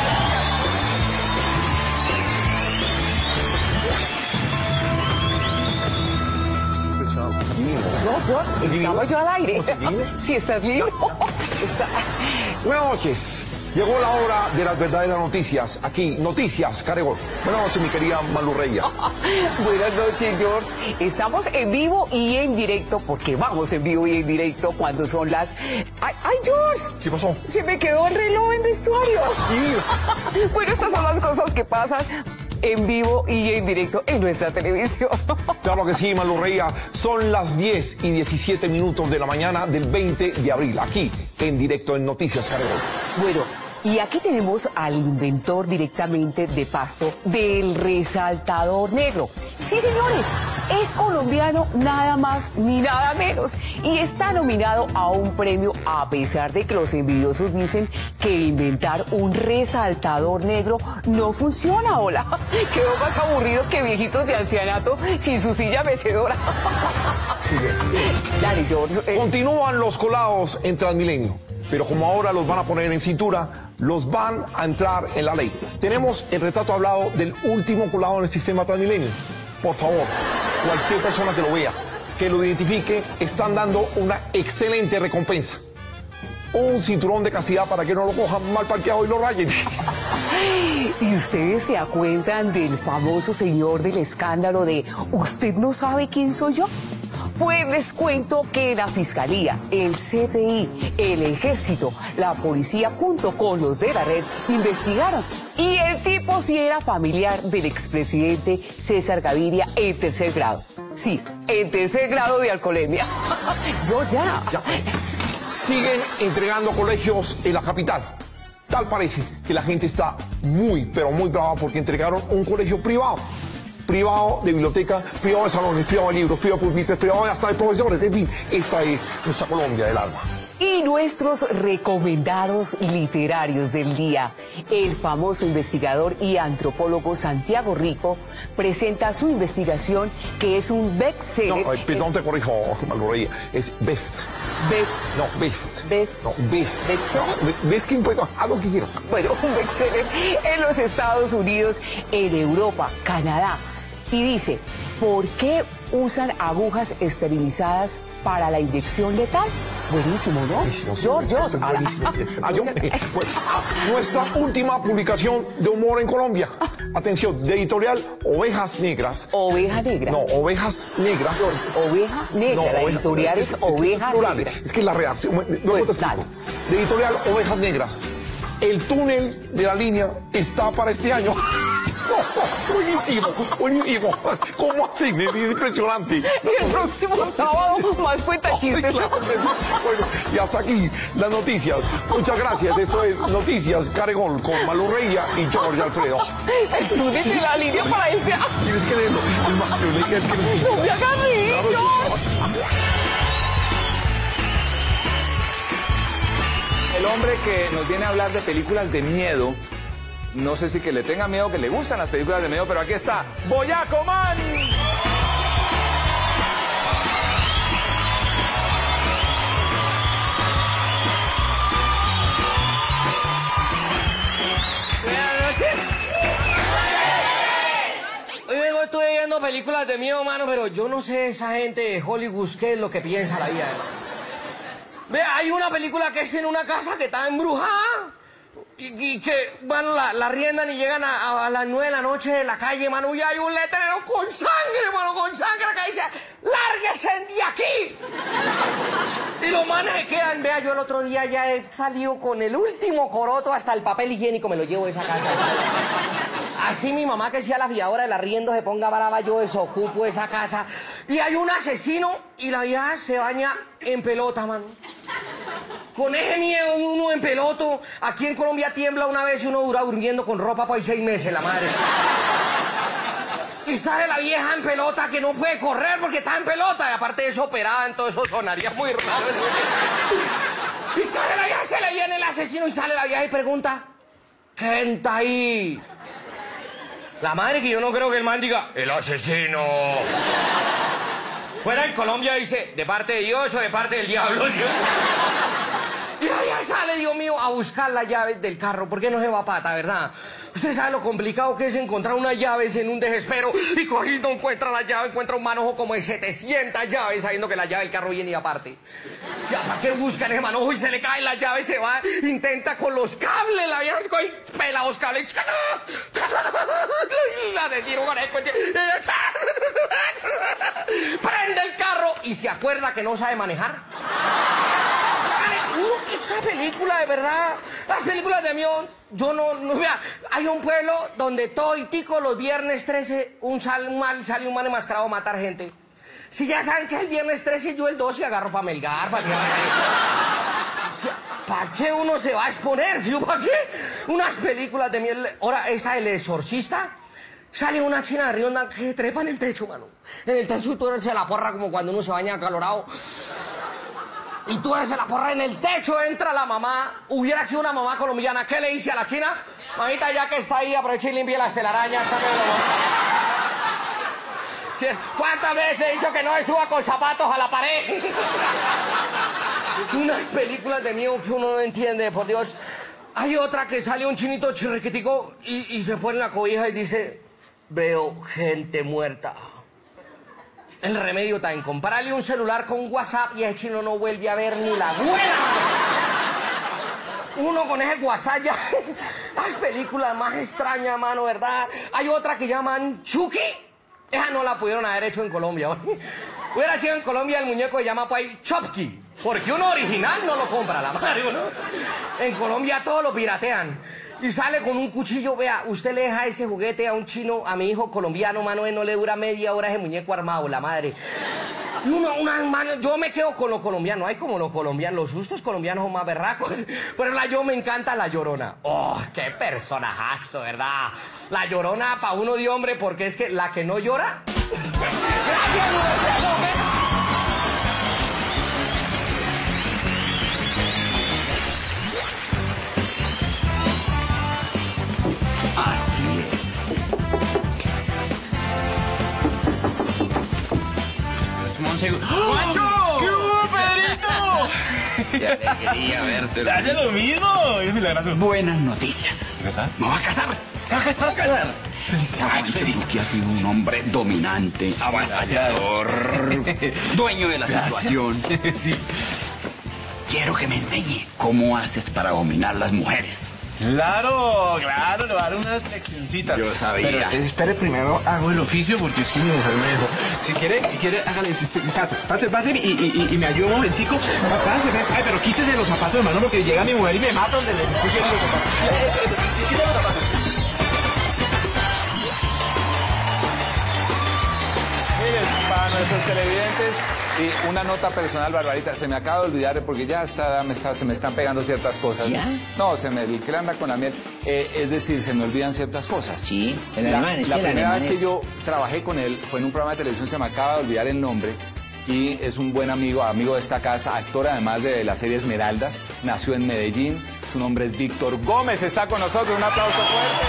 todo. No, George, estaba yo al aire. Sí, está bien. Está... Buenas noches. Llegó la hora de las verdaderas noticias. Aquí, Noticias Caracol. Buenas noches, mi querida Malu Reya. Buenas noches, George. Estamos en vivo y en directo, porque vamos en vivo y en directo cuando son las... ¡Ay, ay George! ¿Qué pasó? Se me quedó el reloj en vestuario. Sí. Bueno, estas son las cosas que pasan en vivo y en directo en nuestra televisión. Claro que sí, Malu Reya. Son las diez y diecisiete minutos de la mañana del veinte de abril, aquí en directo en Noticias Caracol. Bueno, y aquí tenemos al inventor directamente de Pasto del resaltador negro. Sí, señores, es colombiano nada más ni nada menos. Y está nominado a un premio a pesar de que los envidiosos dicen que inventar un resaltador negro no funciona. Hola, quedó más aburrido que viejitos de ancianato sin su silla mecedora. Sigue. Dale, George. Eh. Continúan los colados en Transmilenio, pero como ahora los van a poner en cintura, los van a entrar en la ley. Tenemos el retrato hablado del último colado en el sistema Transmilenio. Por favor, cualquier persona que lo vea, que lo identifique, están dando una excelente recompensa. Un cinturón de castidad para que no lo cojan mal parqueado y lo rayen. ¿Y ustedes se acuerdan del famoso señor del escándalo de ¿usted no sabe quién soy yo? Pues les cuento que la Fiscalía, el C T I, el Ejército, la Policía junto con los de la red investigaron. Y el tipo sí era familiar del expresidente César Gaviria en tercer grado. Sí, en tercer grado de alcoholemia. Yo ya. ya. Siguen entregando colegios en la capital. Tal parece que la gente está muy, pero muy brava porque entregaron un colegio privado. Privado de biblioteca, privado de salones, privado de libros, privado de pupitres, privado hasta de profesores. En fin, esta es nuestra Colombia del alma. Y nuestros recomendados literarios del día. El famoso investigador y antropólogo Santiago Rico presenta su investigación, que es un bestseller. No, perdón, te corrijo, Malu Reya. Es best. Best. No, best. Best. No, best. Best. No, ves que puedo, haz lo que quieras. Bueno, un bestseller en los Estados Unidos, en Europa, Canadá. Y dice, ¿por qué usan agujas esterilizadas para la inyección letal? Buenísimo, ¿no? Buenísimo, sí, George, George. buenísimo. Ah, yo, eh, pues, nuestra última publicación de humor en Colombia. Atención, de editorial Ovejas Negras. Oveja Negra. No, Ovejas Negras. Oveja Negra, No, la oveja- editorial es, es- es Oveja plural, Negra. Es que la redacción. No, luego te explico. De editorial Ovejas Negras. El túnel de la línea está para este año. Buenísimo, buenísimo. ¿Cómo así? Es impresionante. Y el próximo sábado, más cuenta chistes. Claro, bueno, y hasta aquí las noticias. Muchas gracias. Esto es Noticias Caracol con Malu Reya y George Alfredo. El túnel de la línea para este año. Tienes que leerlo. El Mario, lee el que- No me hagas reír, Claro, George. El hombre que nos viene a hablar de películas de miedo, no sé si que le tenga miedo, que le gustan las películas de miedo, pero aquí está, Boyaco Man. Buenas noches. Hoy vengo, estuve viendo películas de miedo, mano, pero yo no sé esa gente de Hollywood qué es lo que piensa la vida. Vea, hay una película que es en una casa que está embrujada y, y que, bueno, la, la riendan y llegan a, a, a las nueve de la noche de la calle, mano, y hay un letrero con sangre, mano, con sangre que dice, ¡lárguese de aquí! Y los manes se quedan, vea, yo el otro día ya he salido con el último coroto, hasta el papel higiénico me lo llevo de esa casa. Así mi mamá, que decía la fiadora del arriendo se ponga brava, yo desocupo esa casa. Y hay un asesino y la vieja se baña en pelota, mano. Con ese miedo uno en peloto. Aquí en Colombia tiembla una vez y uno dura durmiendo con ropa por seis meses, la madre. Y sale la vieja en pelota que no puede correr porque está en pelota. Y aparte de eso operada, entonces eso sonaría muy raro. Y sale la vieja, se le viene el asesino y sale la vieja y pregunta, ¿quién está ahí? La madre, que yo no creo que el man diga, el asesino. Fuera en Colombia dice, ¿de parte de Dios o de parte del diablo? Y la vieja sale, Dios mío, a buscar las llaves del carro. ¿Por qué no se va a pata, verdad? Usted sabe lo complicado que es encontrar unas llaves en un desespero y cogís, no encuentra la llave, encuentra un manojo como de setecientas llaves sabiendo que la llave del carro viene y aparte. O sea, ¿para qué buscan ese manojo y se le cae la llave y se va? Intenta con los cables, la vieja pela los cables. La de tiro con el coche. Prende el carro y se acuerda que no sabe manejar. Uh, esa película, de verdad, las películas de avión, yo no, no, vea, hay un pueblo donde todo y tico los viernes trece, un, sal, un mal sale un man enmascarado a matar gente. Si ya saben que es el viernes trece, yo el doce agarro para Melgar, para que... ¿Para qué uno se va a exponer? ¿Sí? ¿Para qué? Unas películas de mierda. Ahora, esa El Exorcista, sale una china de rionda que trepa en el techo, mano. En el techo y tú eres la porra como cuando uno se baña acalorado. Y tú eres la porra en el techo, entra la mamá. Hubiera sido una mamá colombiana. ¿Qué le dice a la china? Mamita, ya que está ahí, aproveche y limpie las telarañas. ¿Cuántas veces he dicho que no se suba con zapatos a la pared? Unas películas de miedo que uno no entiende, por Dios. Hay otra que sale un chinito chirriquitico y, y se pone en la cobija y dice: veo gente muerta. El remedio está en comprarle un celular con WhatsApp y ese chino no vuelve a ver ni la buena. Uno con ese WhatsApp ya... Las películas más extrañas, mano, ¿verdad? Hay otra que llaman Chucky. Esa no la pudieron haber hecho en Colombia. Hubiera sido en Colombia el muñeco se llama pues Chopki. Porque uno original no lo compra, la madre, ¿no? En Colombia todo lo piratean. Y sale con un cuchillo, vea, usted le deja ese juguete a un chino, a mi hijo colombiano, mano, no le dura media hora ese muñeco armado, la madre. Y uno, una mano, yo me quedo con lo colombiano, hay como los colombianos, los sustos colombianos son más berracos. Pero la yo me encanta La Llorona. Oh, qué personajazo, ¿verdad? La Llorona para uno de hombre, porque es que la que no llora... ¡Juancho! ¿Qué hubo, Pedrito? Ya te quería verte. Te hace lo mismo. Es milagroso. Buenas noticias. ¿Verdad? Me voy a casar. Se va a casar. Juancho, que ha sido un hombre dominante, avasallador, dueño de la situación. Sí. Quiero que me enseñe cómo haces para dominar las mujeres. Claro, claro, le voy a dar unas leccioncitas. Yo sabía. Pero espere, primero hago el oficio porque es que mi mujer me dijo. Si quiere, si quiere, hágale, pase, pase, pase y, y, y me ayuda un momentico. Pase, pase. Ay, pero quítese los zapatos, hermano, porque llega mi mujer y me mata donde le estoy quitando los zapatos. Quítese los zapatos. Miren, para nuestros televidentes, y una nota personal, Barbarita, se me acaba de olvidar porque ya está, me está, se me están pegando ciertas cosas. ¿Ya? No, se me el que anda con la miel. Eh, es decir, se me olvidan ciertas cosas. Sí, el la, alemán, es la que el primera alemán vez que es... yo trabajé con él fue en un programa de televisión, se me acaba de olvidar el nombre. Y es un buen amigo, amigo de esta casa, actor además de la serie Esmeraldas. Nació en Medellín. Su nombre es Víctor Gómez. Está con nosotros. Un aplauso fuerte.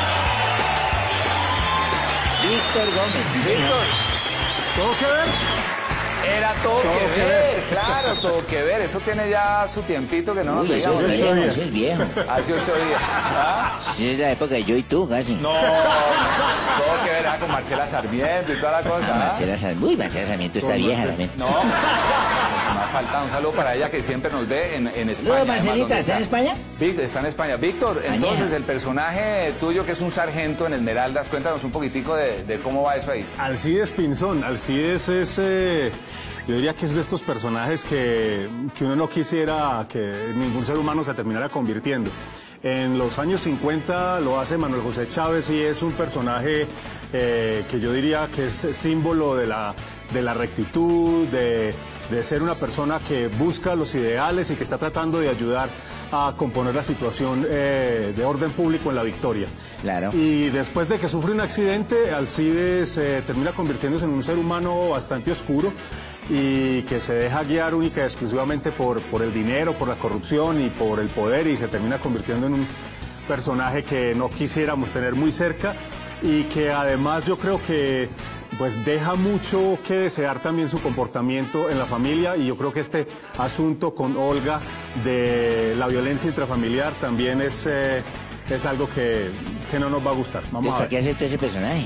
Víctor Gómez, sí, señor. Víctor. ¿Todo que ver? Era todo, todo que, que ver, ver, claro, todo que ver. Eso tiene ya su tiempito que no nos veíamos. Eso es viejo, eso es viejo. Hace ocho días. ¿Ah? Sí, es la época de yo y tú, casi. No, todo que ver ah, con Marcela Sarmiento y toda la cosa. Ah, Marcela Sarmiento. Uy, Marcela Sarmiento está vieja Marcela. también. No, se me ha faltado un saludo para ella que siempre nos ve en, en España. No, Marcelita, ¿está en España? Víctor, está en España. Víctor, entonces el personaje tuyo que es un sargento en Esmeraldas, cuéntanos un poquitico de, de cómo va eso ahí. Alcides Pinzón. Alcides es, eh, yo diría que es de estos personajes que, que uno no quisiera que ningún ser humano se terminara convirtiendo. En los años cincuenta lo hace Manuel José Chávez y es un personaje eh, que yo diría que es símbolo de la, de la rectitud, de, de ser una persona que busca los ideales y que está tratando de ayudar a componer la situación eh, de orden público en La Victoria. Claro. Y después de que sufre un accidente, Alcides eh, termina convirtiéndose en un ser humano bastante oscuro y que se deja guiar única y exclusivamente por, por el dinero, por la corrupción y por el poder, y se termina convirtiendo en un personaje que no quisiéramos tener muy cerca y que además yo creo que pues deja mucho que desear también su comportamiento en la familia, y yo creo que este asunto con Olga de la violencia intrafamiliar también es... Eh, es algo que, que no nos va a gustar. Vamos Entonces, a ¿para qué ver. acepta ese personaje?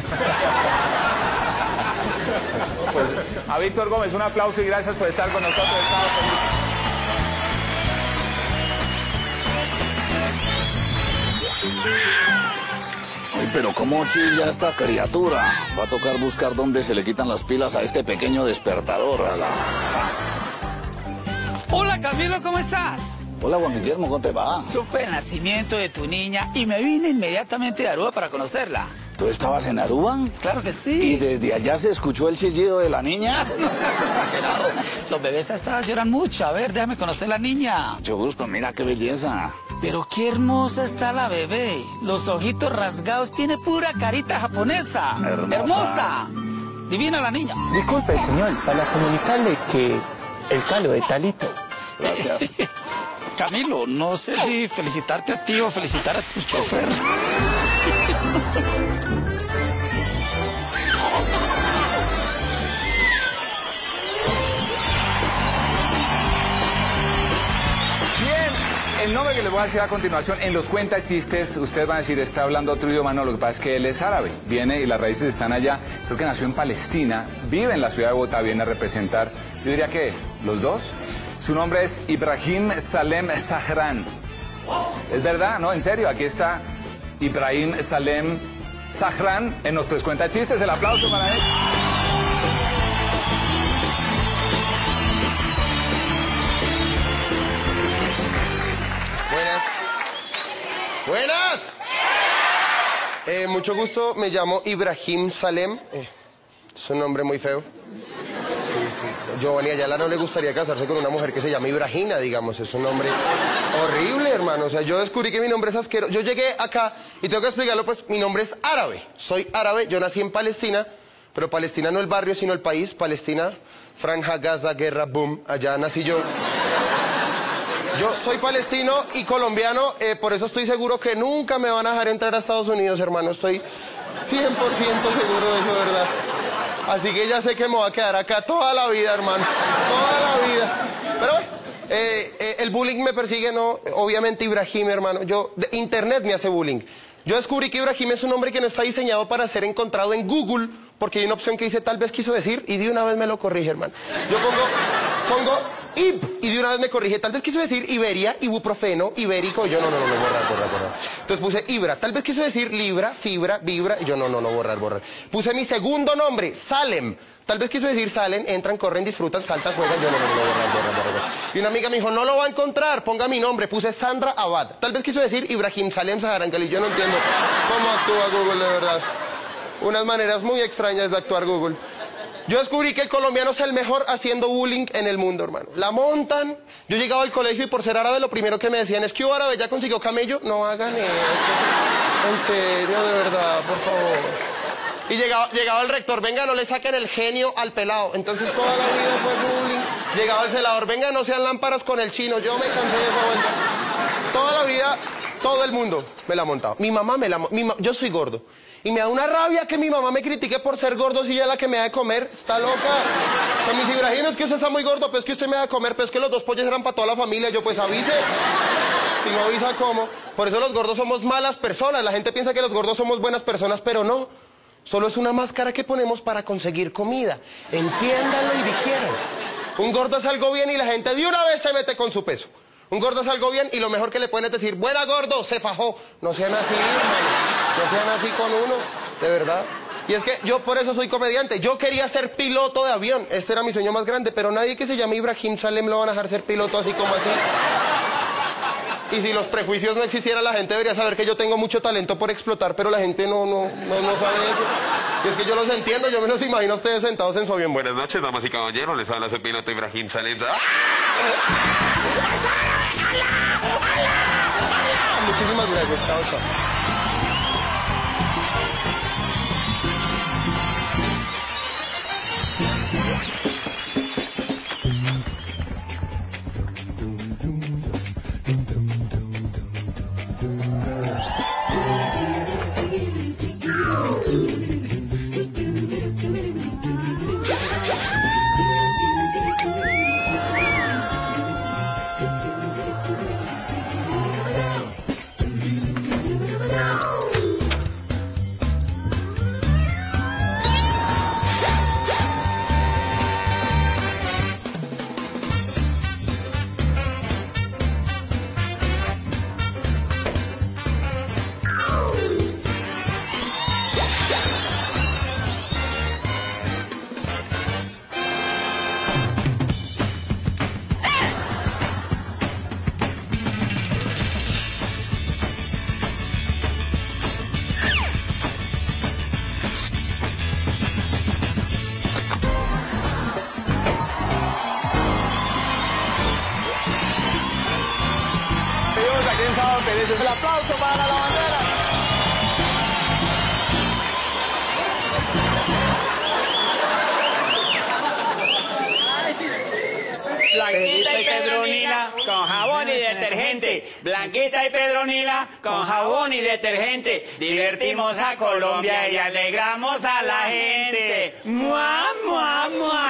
Pues a Víctor Gómez, un aplauso y gracias por estar con nosotros el sábado. Ay, pero cómo chilla esta criatura. Va a tocar buscar dónde se le quitan las pilas a este pequeño despertador. Ala. Hola Camilo, ¿cómo estás? Hola Juan Guillermo, ¿cómo te va? Supe el nacimiento de tu niña y me vine inmediatamente de Aruba para conocerla. ¿Tú estabas en Aruba? Claro que sí. ¿Y desde allá se escuchó el chillido de la niña? No seas exagerado. Los bebés a esta edad lloran mucho. A ver, déjame conocer la niña. Mucho gusto, mira qué belleza. Pero qué hermosa está la bebé. Los ojitos rasgados, tiene pura carita japonesa. Hermosa. Hermosa. Divina la niña. Disculpe, señor, para comunicarle que el calo de Talito. Gracias. Camilo, no sé si felicitarte a ti o felicitar a tu chofer. El nombre que les voy a decir a continuación, en los cuentachistes, ustedes van a decir, está hablando otro idioma, no, lo que pasa es que él es árabe, viene y las raíces están allá, creo que nació en Palestina, vive en la ciudad de Bogotá, viene a representar, yo diría que los dos. Su nombre es Ibrahim Salem Zahran. ¿Es verdad? No, en serio, aquí está Ibrahim Salem Zahran en nuestros cuentachistes, el aplauso para él. Buenas. Buenas. Eh, mucho gusto, me llamo Ibrahim Salem. Eh, es un nombre muy feo. Sí, sí. Giovanni Ayala no le gustaría casarse con una mujer que se llama Ibrahina, digamos. Es un nombre horrible, hermano. O sea, yo descubrí que mi nombre es asqueroso. Yo llegué acá y tengo que explicarlo, pues mi nombre es árabe. Soy árabe, yo nací en Palestina, pero Palestina no el barrio, sino el país. Palestina, Franja, Gaza, Guerra, Boom. Allá nací yo. Yo soy palestino y colombiano, eh, por eso estoy seguro que nunca me van a dejar entrar a Estados Unidos, hermano. Estoy cien por ciento seguro de eso, ¿verdad? Así que ya sé que me voy a quedar acá toda la vida, hermano. Toda la vida. Pero bueno, eh, eh, el bullying me persigue, ¿no? Obviamente Ibrahim, hermano. Yo, de, Internet me hace bullying. Yo descubrí que Ibrahim es un nombre que no está diseñado para ser encontrado en Google, porque hay una opción que dice tal vez quiso decir, y de una vez me lo corrige, hermano. Yo pongo, pongo Ib, y de una vez me corrige, tal vez quiso decir Iberia, ibuprofeno, ibérico, y yo no, no, no, no, borrar, borrar, borrar. Entonces puse Ibra, tal vez quiso decir libra, fibra, vibra, y yo no, no, no, borrar, borrar. Puse mi segundo nombre, Salem. Tal vez quiso decir salen, entran, corren, disfrutan, saltan, juegan, yo no, no, no, borrar, borrar, borrar. Y una amiga me dijo, no lo va a encontrar, ponga mi nombre, puse Sandra Abad. Tal vez quiso decir Ibrahim Salem Saharankali, yo no entiendo cómo actúa Google de verdad. Unas maneras muy extrañas de actuar Google. Yo descubrí que el colombiano es el mejor haciendo bullying en el mundo, hermano. La montan. Yo llegaba al colegio y por ser árabe lo primero que me decían es que ¿hubo árabe? ¿Ya consiguió camello? No hagan eso. En serio, de verdad, por favor. Y llegaba, llegaba el rector, venga, no le saquen el genio al pelado. Entonces toda la vida fue bullying. Llegaba el celador, venga, no sean lámparas con el chino. Yo me cansé de esa vuelta. Toda la vida, todo el mundo me la ha montado. Mi mamá me la mi ma yo soy gordo. Y me da una rabia que mi mamá me critique por ser gordo si ella es la que me da de comer. Está loca. Con mis Ibrahim, es que usted está muy gordo, pero es que usted me da de comer, pero es que los dos pollos eran para toda la familia. Yo pues avise. Si no avisa, ¿cómo? Por eso los gordos somos malas personas. La gente piensa que los gordos somos buenas personas, pero no. Solo es una máscara que ponemos para conseguir comida. Entiéndanlo y digieren. Un gordo es algo bien y la gente de una vez se mete con su peso. Un gordo es algo bien y lo mejor que le pueden es decir, buena gordo, se fajó. No sean así, hermano. No sean así con uno, de verdad. Y es que yo por eso soy comediante. Yo quería ser piloto de avión. Este era mi sueño más grande, pero nadie que se llame Ibrahim Salem lo van a dejar ser piloto así como así. Y si los prejuicios no existieran, la gente debería saber que yo tengo mucho talento por explotar, pero la gente no, no, no, no sabe eso. Y es que yo los entiendo, yo me los imagino a ustedes sentados en su avión. Buenas noches, damas y caballeros, les habla su piloto Ibrahim Salem. ¡Ah! Muchísimas gracias, chao, chao. mereces el aplauso para la lavandera. Blanquita y Pedronila con jabón y detergente. Blanquita y Pedronila con jabón y detergente. Divertimos a Colombia y alegramos a la gente. ¡Mua, mua, mua!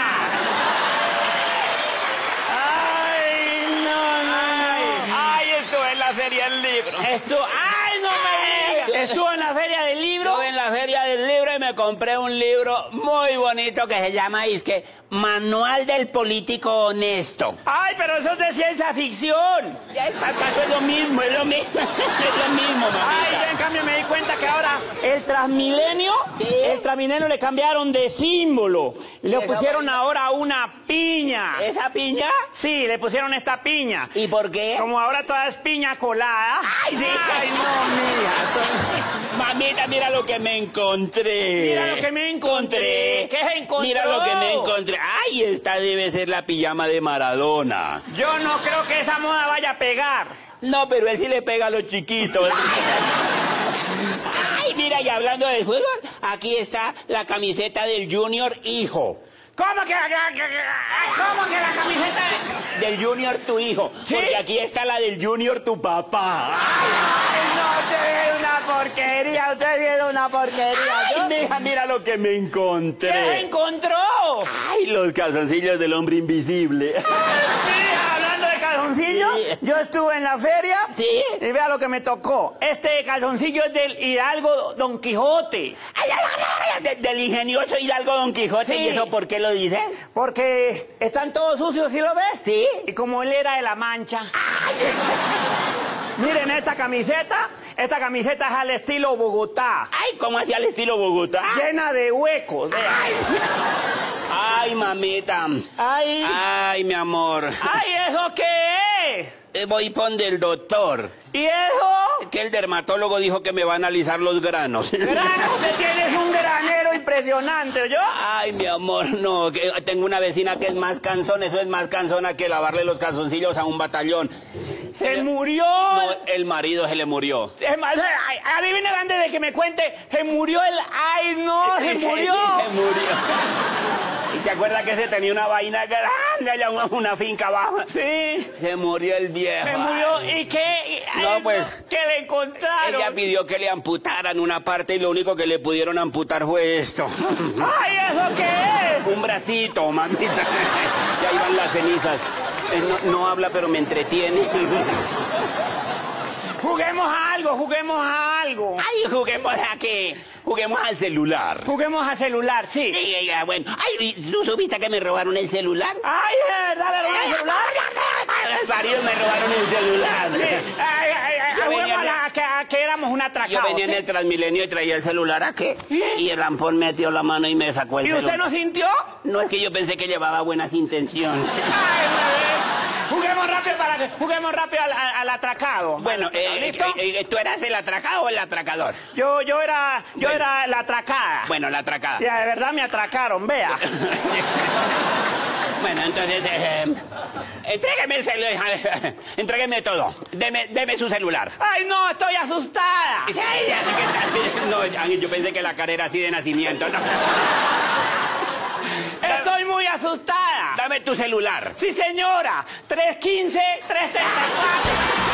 ¡Ay, no, no! ¡Ay, estuve en la Feria del Libro! Esto, ¡ay, no me digas! ¿Estuvo en la Feria del Libro? Estuve en la Feria del Libro y me compré un libro muy bonito que se llama, Isque, Manual del Político Honesto. ¡Ay, pero eso es de ciencia ficción! ¿Acaso es lo mismo? Es lo mismo. Es lo mismo, mamita. Ay, yo en cambio me di cuenta que ahora el Transmilenio, ¿sí? El Transmilenio le cambiaron de símbolo. Le pusieron ahora una piña. ¿Esa piña? Sí, le pusieron esta piña. ¿Y por qué? Como ahora toda es piña colada. ¡Ay, sí! ¡Ay, no, mija! Mamita, mira lo que me encontré. Mira lo que me encontré. ¿Qué se encontró? Mira lo que me encontré. ¡Ay, esta debe ser la pijama de Maradona! Yo no creo que esa moda vaya a pegar. No, pero él sí le pega a los chiquitos. Ay, mira, y hablando de fútbol, aquí está la camiseta del Junior hijo. ¿Cómo que, que, que, ¿cómo que la camiseta del Junior tu hijo? ¿Sí? Porque aquí está la del Junior tu papá. Ay, ay, no, usted es una porquería, usted es una porquería. Ay, mija, mira lo que me encontré. ¿Qué encontró? Ay, los calzoncillos del hombre invisible. Mira, hablando de calzoncillos, sí. Yo estuve en la feria. Sí. Y vea lo que me tocó. Este calzoncillo es del Hidalgo Don Quijote. Ay, ay, ay, de, del ingenioso Hidalgo Don Quijote. Sí. ¿Y eso por qué lo dices? Porque están todos sucios, ¿sí lo ves? Sí. Y como él era de La Mancha. Miren esta camiseta. Esta camiseta es al estilo Bogotá. Ay, ¿cómo hacía al estilo Bogotá? Llena de huecos. De ay. Ay, mamita. Ay. Ay, mi amor. Ay, ¿eso qué es? Voy pon del doctor. ¿Y eso? Es que el dermatólogo dijo que me va a analizar los granos. ¿Granos? Usted tienes un granero impresionante, ¿yo? Ay, mi amor, no. Que tengo una vecina que es más cansón. Eso es más cansona que lavarle los calzoncillos a un batallón. ¡Se murió! No, el marido se le murió. Es más, adivine antes de que me cuente, se murió el... ¡Ay, no! ¡Se murió! Sí, se murió. ¿Y se acuerda que se tenía una vaina grande allá, una finca abajo? Sí. Se murió el viejo. Se murió. ¿Y qué? No, pues... ¿Qué le encontraron? Ella pidió que le amputaran una parte y lo único que le pudieron amputar fue esto. ¡Ay, eso qué es! Un bracito, mamita. Y ahí van las cenizas. No, no habla, pero me entretiene. Juguemos a algo, juguemos a algo. Ay, juguemos a qué. Juguemos al celular. Juguemos al celular, sí. Sí, ya, bueno. Ay, ¿tú supiste que me robaron el celular? Ay, ¿de verdad le robaron el celular? Los varios me robaron el celular. Sí. Ay, ay, ay, juguemos a, la, a, que, a que éramos un atracado. Yo venía ¿sí? en el Transmilenio y traía el celular a qué. ¿Eh? Y el rampón metió la mano y me sacó el ¿Y celular. usted no sintió? No, es que yo pensé que llevaba buenas intenciones. Ay, juguemos rápido para que, juguemos rápido al, al, al atracado. Bueno, eh, ¿listo? Eh, eh, ¿tú eras el atracado o el atracador? Yo, yo era, yo bueno. era la atracada. Bueno, la atracada. Ya, de verdad me atracaron, vea. Bueno, entonces, eh, entrégueme el celular, entrégueme todo, deme, deme su celular. ¡Ay, no, estoy asustada! Sí, ya sé que está, no, yo pensé que la cara era así de nacimiento, no. Estoy muy asustada. Dame tu celular. Sí, señora. tres quince, tres treinta y cuatro.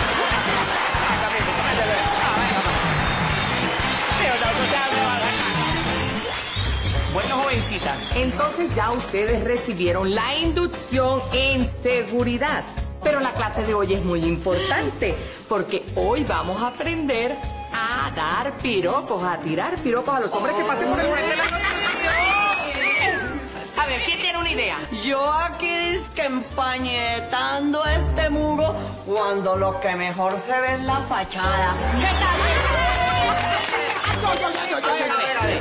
Bueno, jovencitas, entonces ya ustedes recibieron la inducción en seguridad. Pero la clase de hoy es muy importante, porque hoy vamos a aprender a dar piropos, a tirar piropos a los hombres que pasen por el frente de la noticia. A ver, ¿quién tiene una idea? Yo aquí disque empañetando este muro cuando lo que mejor se ve es la fachada. ¿Qué tal? A ver, a ver, a ver.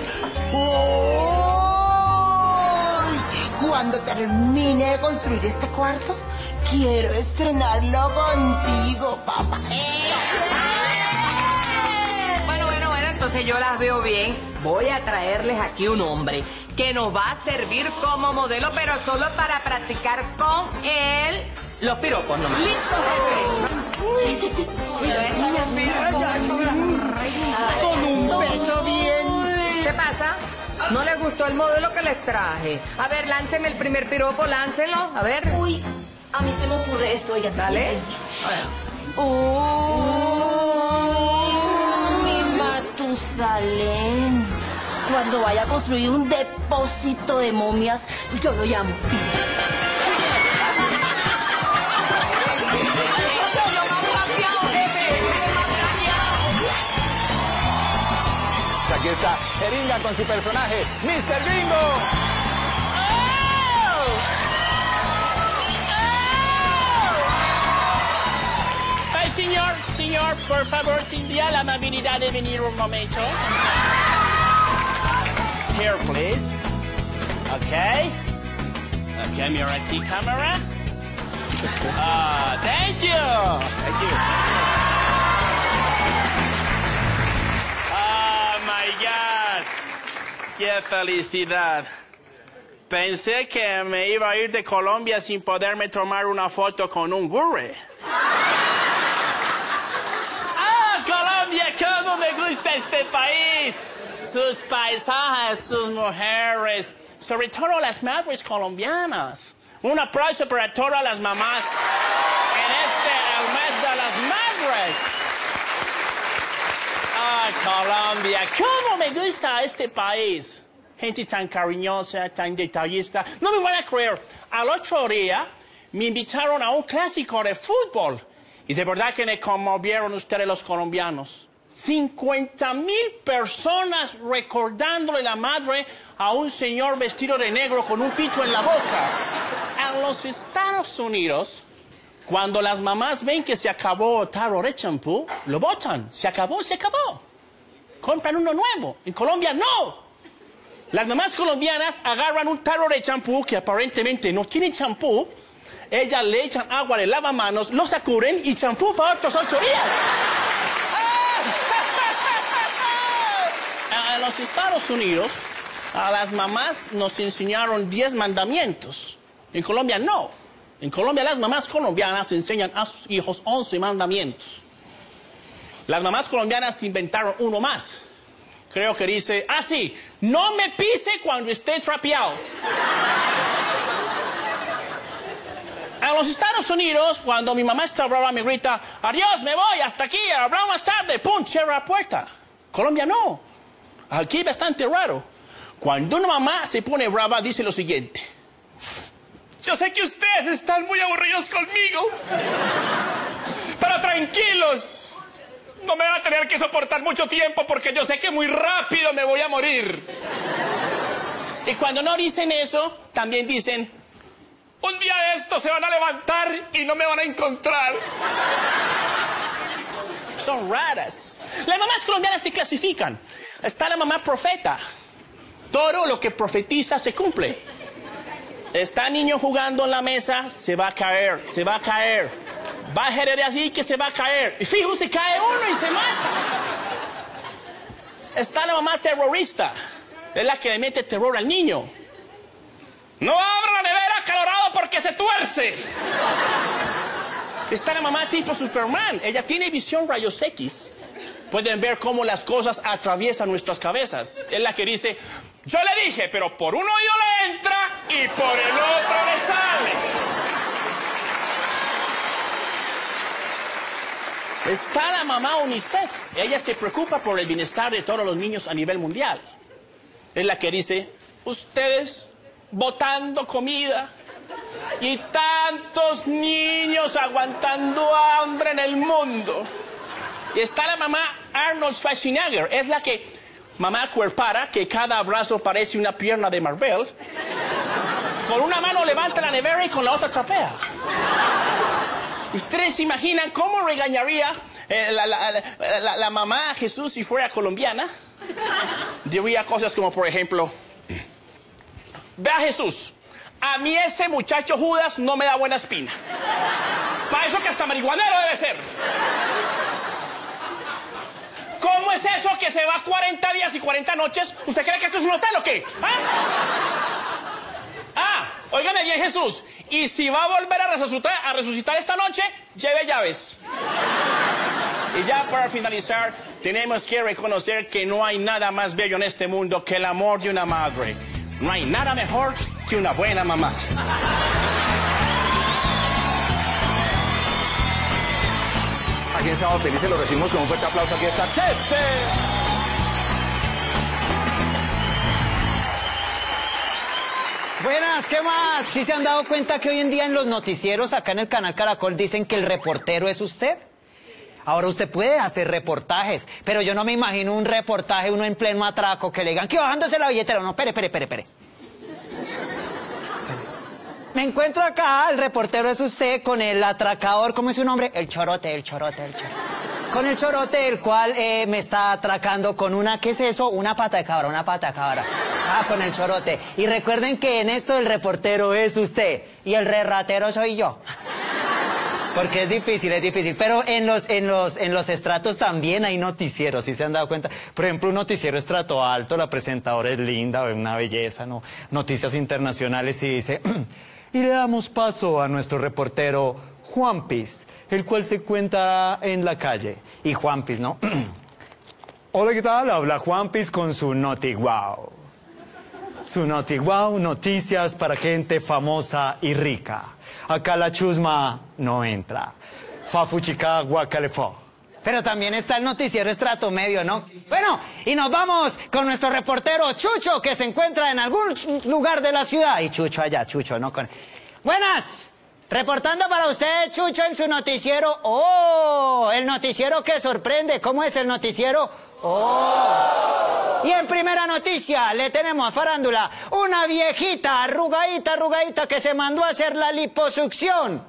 Cuando termine de construir este cuarto, quiero estrenarlo contigo, papá. Bueno, bueno, bueno, entonces yo las veo bien. Voy a traerles aquí un hombre que nos va a servir como modelo, pero solo para practicar con él los piropos nomás. ¡Listo, jefe! ¡Uy! ¿No les gustó el modelo que les traje? A ver, lánceme el primer piropo, láncelo. A ver. Uy, a mí se me ocurre esto, oigan. Dale. Uy, mi Matusalén. Cuando vaya a construir un depósito de momias, yo lo llamo. Aquí está Jeringa con su personaje, mister Gringo. Ay, señor, señor, por favor, tendría la amabilidad de venir un momento. Here, please. Okay. Okay, mira aquí, cámara. Ah, thank you. Thank you. Oh, my God. Qué felicidad. Pensé que me iba a ir de Colombia sin poderme tomar una foto con un gurre. ¡Ah, Colombia! ¡Cómo me gusta este país! Sus paisajes, sus mujeres, sobre todo las madres colombianas. Un aplauso para todas las mamás en este, el mes de las madres. ¡Ah, Colombia! ¡Cómo me gusta este país! Gente tan cariñosa, tan detallista. No me van a creer. Al otro día me invitaron a un clásico de fútbol. Y de verdad que me conmovieron ustedes los colombianos. cincuenta mil personas recordándole la madre a un señor vestido de negro con un pito en la boca. En los Estados Unidos, cuando las mamás ven que se acabó tarro de champú, lo botan. Se acabó, se acabó. Compran uno nuevo. En Colombia, no. Las mamás colombianas agarran un tarro de champú que aparentemente no tiene champú. Ellas le echan agua de lavamanos, lo sacuden y champú para otros ocho días. En los Estados Unidos, a las mamás nos enseñaron diez mandamientos. En Colombia no. En Colombia las mamás colombianas enseñan a sus hijos once mandamientos. Las mamás colombianas inventaron uno más. Creo que dice, ah sí, no me pise cuando esté trapeado. En los Estados Unidos, cuando mi mamá está brava, me grita, adiós, me voy, hasta aquí, hablamos más tarde, pum, cierra la puerta. Colombia no. Aquí es bastante raro. Cuando una mamá se pone brava, dice lo siguiente. Yo sé que ustedes están muy aburridos conmigo. Pero tranquilos. No me van a tener que soportar mucho tiempo porque yo sé que muy rápido me voy a morir. Y cuando no dicen eso, también dicen, un día de esto se van a levantar y no me van a encontrar. Son raras. Las mamás colombianas se clasifican. Está la mamá profeta. Todo lo que profetiza se cumple. Está el niño jugando en la mesa, se va a caer, se va a caer. Bájale de así que se va a caer. Y fijo, se cae uno y se mata. Está la mamá terrorista. Es la que le mete terror al niño. No abra la nevera acalorado porque se tuerce. Está la mamá tipo Superman. Ella tiene visión rayos X. Pueden ver cómo las cosas atraviesan nuestras cabezas. Es la que dice, yo le dije, pero por un oído le entra y por el otro le sale. Está la mamá UNICEF. Ella se preocupa por el bienestar de todos los niños a nivel mundial. Es la que dice, ustedes botando comida y tantos niños aguantando hambre en el mundo. Y está la mamá Arnold Schwarzenegger. Es la que, mamá cuerpara, que cada abrazo parece una pierna de Marvel. Con una mano levanta la nevera y con la otra trapea. ¿Ustedes se imaginan cómo regañaría eh, la, la, la, la, la mamá a Jesús si fuera colombiana? Diría cosas como, por ejemplo, ve a Jesús, a mí ese muchacho Judas no me da buena espina. Para eso que hasta marihuanero debe ser. ¿Cómo es eso que se va cuarenta días y cuarenta noches? ¿Usted cree que esto es un hotel o qué? ¿Ah? Ah, óigame bien, Jesús. Y si va a volver a resucitar, a resucitar esta noche, lleve llaves. Y ya para finalizar, tenemos que reconocer que no hay nada más bello en este mundo que el amor de una madre. No hay nada mejor que una buena mamá. Aquí en Sábado Felices lo recibimos con un fuerte aplauso. Aquí está Cheste. Buenas, ¿qué más? ¿Sí se han dado cuenta que hoy en día en los noticieros acá en el canal Caracol dicen que el reportero es usted? Ahora usted puede hacer reportajes, pero yo no me imagino un reportaje, uno en pleno atraco, que le digan que bajándose la billetera. No, espere, espere, espere, espere. Me encuentro acá, el reportero es usted, con el atracador, ¿cómo es su nombre? El chorote, el chorote, el chorote. Con el chorote, el cual eh, me está atracando con una, ¿qué es eso? Una pata de cabra, una pata de cabra. Ah, con el chorote. Y recuerden que en esto el reportero es usted y el re ratero soy yo. Porque es difícil, es difícil. Pero en los, en los, en los estratos también hay noticieros, ¿sí se han dado cuenta? Por ejemplo, un noticiero estrato alto, la presentadora es linda, una belleza, ¿no? Noticias internacionales y dice... Y le damos paso a nuestro reportero Juanpis, el cual se encuentra en la calle. Y Juanpis, ¿no? Hola, ¿qué tal? Habla Juanpis con su Noti Wow. Su Noti Wow, noticias para gente famosa y rica. Acá la chusma no entra. Fafuchica guacalefo. Pero también está el noticiero estrato medio, ¿no? Bueno, y nos vamos con nuestro reportero Chucho, que se encuentra en algún lugar de la ciudad. Y Chucho allá, Chucho, ¿no? Con... Buenas, reportando para usted, Chucho, en su noticiero. ¡Oh! El noticiero que sorprende. ¿Cómo es el noticiero? ¡Oh! Y en primera noticia le tenemos a Farándula una viejita arrugadita, arrugadita que se mandó a hacer la liposucción.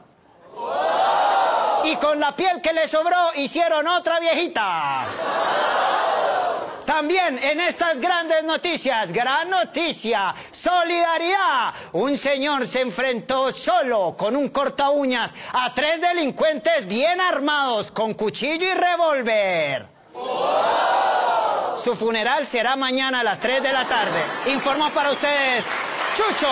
Y con la piel que le sobró hicieron otra viejita. También en estas grandes noticias, gran noticia, solidaridad. Un señor se enfrentó solo con un corta uñas a tres delincuentes bien armados con cuchillo y revólver. Su funeral será mañana a las tres de la tarde. Informó para ustedes Chucho.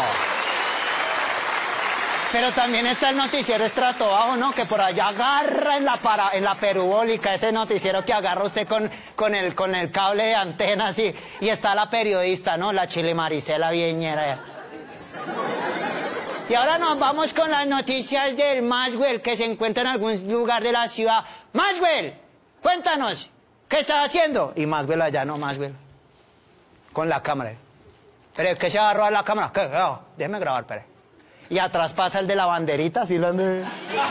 Pero también está el noticiero estrato bajo, ¿no? Que por allá agarra en la para, en la perubólica, ese noticiero que agarra usted con, con, el, con el cable de antenas y, y está la periodista, ¿no? La Chile Maricela Viñera. Y ahora nos vamos con las noticias del Maxwell, que se encuentra en algún lugar de la ciudad. Maxwell, cuéntanos, ¿qué estás haciendo? Y Maxwell allá, ¿no? Maxwell. Con la cámara. ¿Pero qué se agarró a la cámara? ¿Qué? No, déjeme grabar, espere. Y atrás pasa el de la banderita, ¿sí lo ande?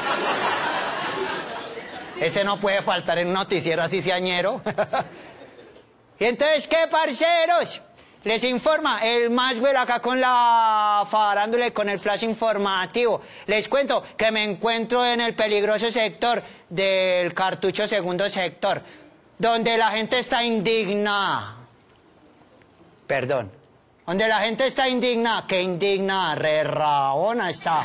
Ese no puede faltar en un noticiero así ciañero. Y entonces, ¿qué, parceros? Les informa el Maxwell acá con la farándula y con el flash informativo. Les cuento que me encuentro en el peligroso sector del Cartucho Segundo Sector, donde la gente está indignada. Perdón. Donde la gente está indignada. ¿Qué indigna? Re rabona está.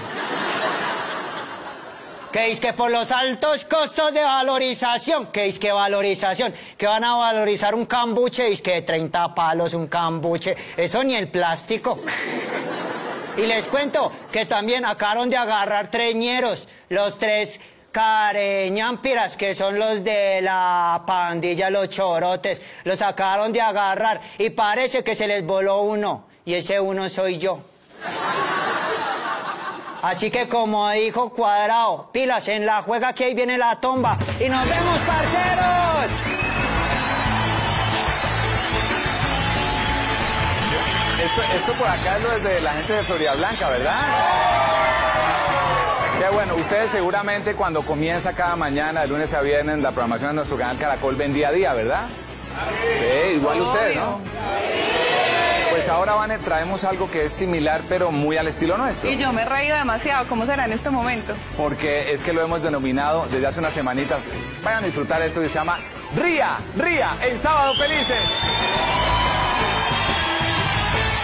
¿Qué es que por los altos costos de valorización? ¿Qué es que valorización? Que van a valorizar un cambuche, es que treinta palos un cambuche. Eso ni el plástico. Y les cuento que también acabaron de agarrar tres ñeros, los tres careñampiras, que son los de la pandilla, los chorotes. Los acabaron de agarrar y parece que se les voló uno. Y ese uno soy yo. Así que como dijo Cuadrado, pilas en la juega que ahí viene la tomba. Y nos vemos, parceros. Esto, esto por acá es lo de la gente de Florida Blanca, ¿verdad? Qué bueno, ustedes seguramente cuando comienza cada mañana, de lunes a viernes, la programación de nuestro canal Caracol ven día a día, ¿verdad? Sí, igual ustedes, ¿no? Pues ahora, Vane, traemos algo que es similar, pero muy al estilo nuestro. Y yo me he reído demasiado. ¿Cómo será en este momento? Porque es que lo hemos denominado desde hace unas semanitas. Vayan a disfrutar esto que se llama Ría, Ría, en Sábado Felices.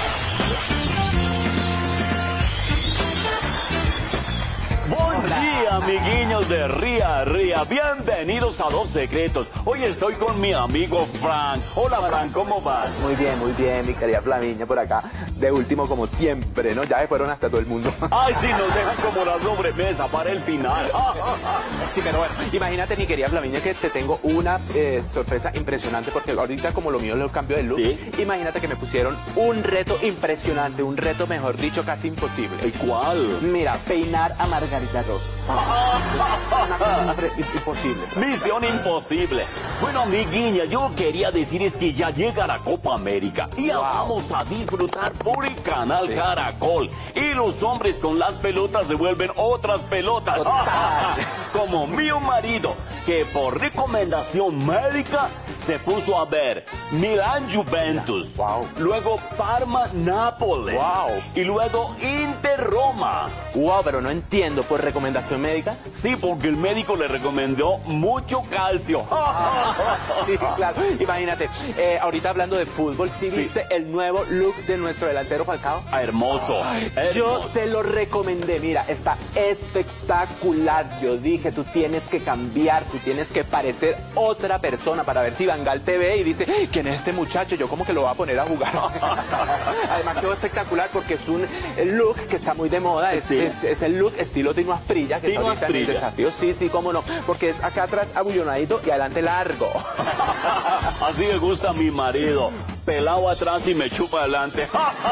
Bom dia! Hola, amiguiños de Ría Ría. Bienvenidos a Dos Secretos. Hoy estoy con mi amigo Frank. Hola, Frank, ¿cómo vas? Muy bien, muy bien, mi querida Flamiña por acá. De último, como siempre, ¿no? Ya se fueron hasta todo el mundo. Ay, sí, nos dejan como la sobremesa para el final. Sí, pero bueno, imagínate, mi querida Flamiña, que te tengo una eh, sorpresa impresionante, porque ahorita como lo mío es el cambio de look, ¿Sí? Imagínate que me pusieron un reto impresionante, un reto, mejor dicho, casi imposible. ¿Y cuál? Mira, peinar a Margarita Rosa. Una cosa impre- imposible. Misión imposible. Bueno, amiguiña, yo quería decir es que ya llega la Copa América y ya vamos a disfrutar por el canal Sí. Caracol. Y los hombres con las pelotas devuelven otras pelotas. Como mi marido, que por recomendación médica se puso a ver Milán Juventus, wow. luego Parma Nápoles, wow. y luego Inter Roma. Wow, pero no entiendo, ¿por recomendación médica? Sí, porque el médico le recomendó mucho calcio. Sí, claro. Imagínate, eh, ahorita hablando de fútbol, ¿sí, Sí. viste el nuevo look de nuestro delantero Falcao? Ah, hermoso. Yo hermoso. se lo recomendé, mira, está espectacular. Yo dije, tú tienes que cambiar, tú tienes que parecer otra persona para ver si Bangal te ve y dice, ¿quién es este muchacho? Yo como que lo voy a poner a jugar. Además quedó espectacular porque es un look que está muy de moda, es, Sí. es, es el look estilo Tino Asprilla, que Tino está ahorita en el Asprilla. desafío. Sí, sí, cómo no, porque es acá atrás abullonadito y adelante largo. Así me gusta a mi marido. Pelado atrás y me chupa adelante.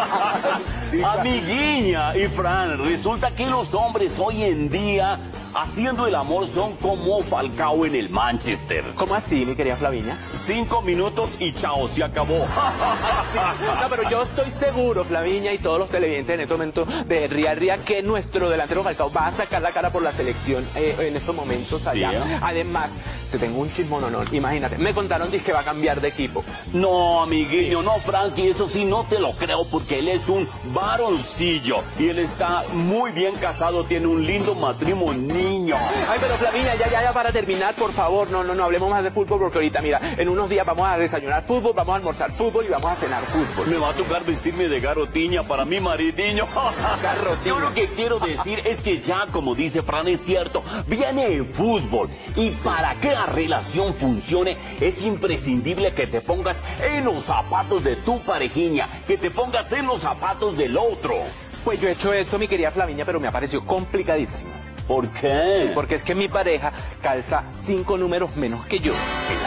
Amiguiña y Fran, resulta que los hombres hoy en día haciendo el amor son como Falcao en el Manchester. ¿Cómo así, mi querida Flaviña? Cinco minutos y chao, se acabó. No, pero yo estoy seguro, Flaviña y todos los televidentes en este momento de Ría Ría, que nuestro delantero Falcao va a sacar la cara por la selección eh, en estos momentos allá. Sí. Además, te tengo un chismón, no, imagínate, me contaron que va a cambiar de equipo. No, amiguiño, no, Frankie, eso sí no te lo creo porque él es un varoncillo y él está muy bien casado, tiene un lindo matrimonio. Ay, pero Flaviña, ya, ya, ya, para terminar, por favor, no, no, no hablemos más de fútbol porque ahorita, mira, en unos días vamos a desayunar fútbol, vamos a almorzar fútbol y vamos a cenar fútbol. Me va a tocar vestirme de garotiña para mi maridiño. Yo lo que quiero decir es que ya, como dice Fran, es cierto, viene el fútbol. Y para que la relación funcione, es imprescindible que te pongas en los zapatos de tu parejiña, que te pongas en los zapatos del otro. Pues yo he hecho eso, mi querida Flaviña, pero me ha parecido complicadísimo. ¿Por qué? Sí, porque es que mi pareja calza cinco números menos que yo.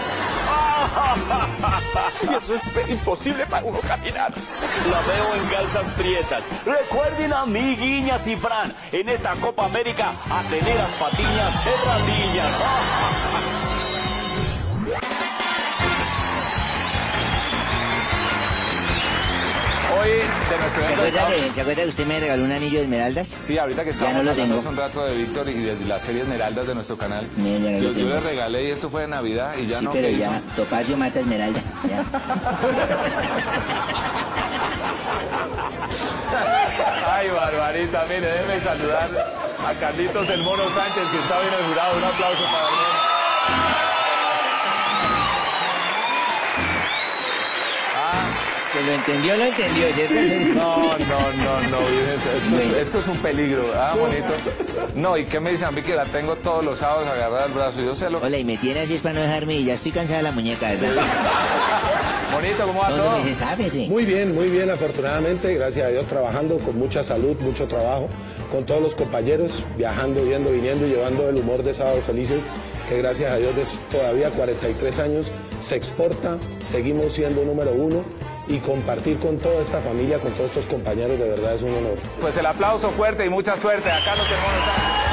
Y eso es imposible para uno caminar. La veo en calzas prietas. Recuerden, amiguiñas y Fran, en esta Copa América, a tener las patiñas cerradiñas. Hoy, de nuestro ¿Se evento acuerda, de que, ¿Se acuerda que usted me regaló un anillo de esmeraldas? Sí, ahorita que Ya estábamos no lo hablando tengo. hace un rato de Víctor y de la serie Esmeraldas de nuestro canal, Mira, ya no yo, lo yo tengo. le regalé y eso fue de Navidad y ya Sí, no, pero ¿qué ya, hizo? Topacio mata esmeralda. Ya. Ay, Barbarita, mire, déjeme saludar a Carlitos el Mono Sánchez, que está bien el jurado. Un aplauso para él. Se lo entendió, lo entendió, ¿cierto? No, no, no, no, esto es, esto es un peligro, ah, bonito. No, ¿y qué me dicen a mí que la tengo todos los sábados agarrada al brazo? Yo se lo... Hola, y me tiene así es para no dejarme y ya estoy cansada de la muñeca, ¿verdad? Bonito, ¿cómo va No, todo? no me se sabe, sí. Muy bien, muy bien, afortunadamente, gracias a Dios, trabajando con mucha salud, mucho trabajo, con todos los compañeros, viajando, yendo, viniendo y llevando el humor de Sábados Felices, que gracias a Dios desde todavía cuarenta y tres años se exporta, seguimos siendo número uno y compartir con toda esta familia, con todos estos compañeros, de verdad es un honor. Pues el aplauso fuerte y mucha suerte. Acá los hermanos.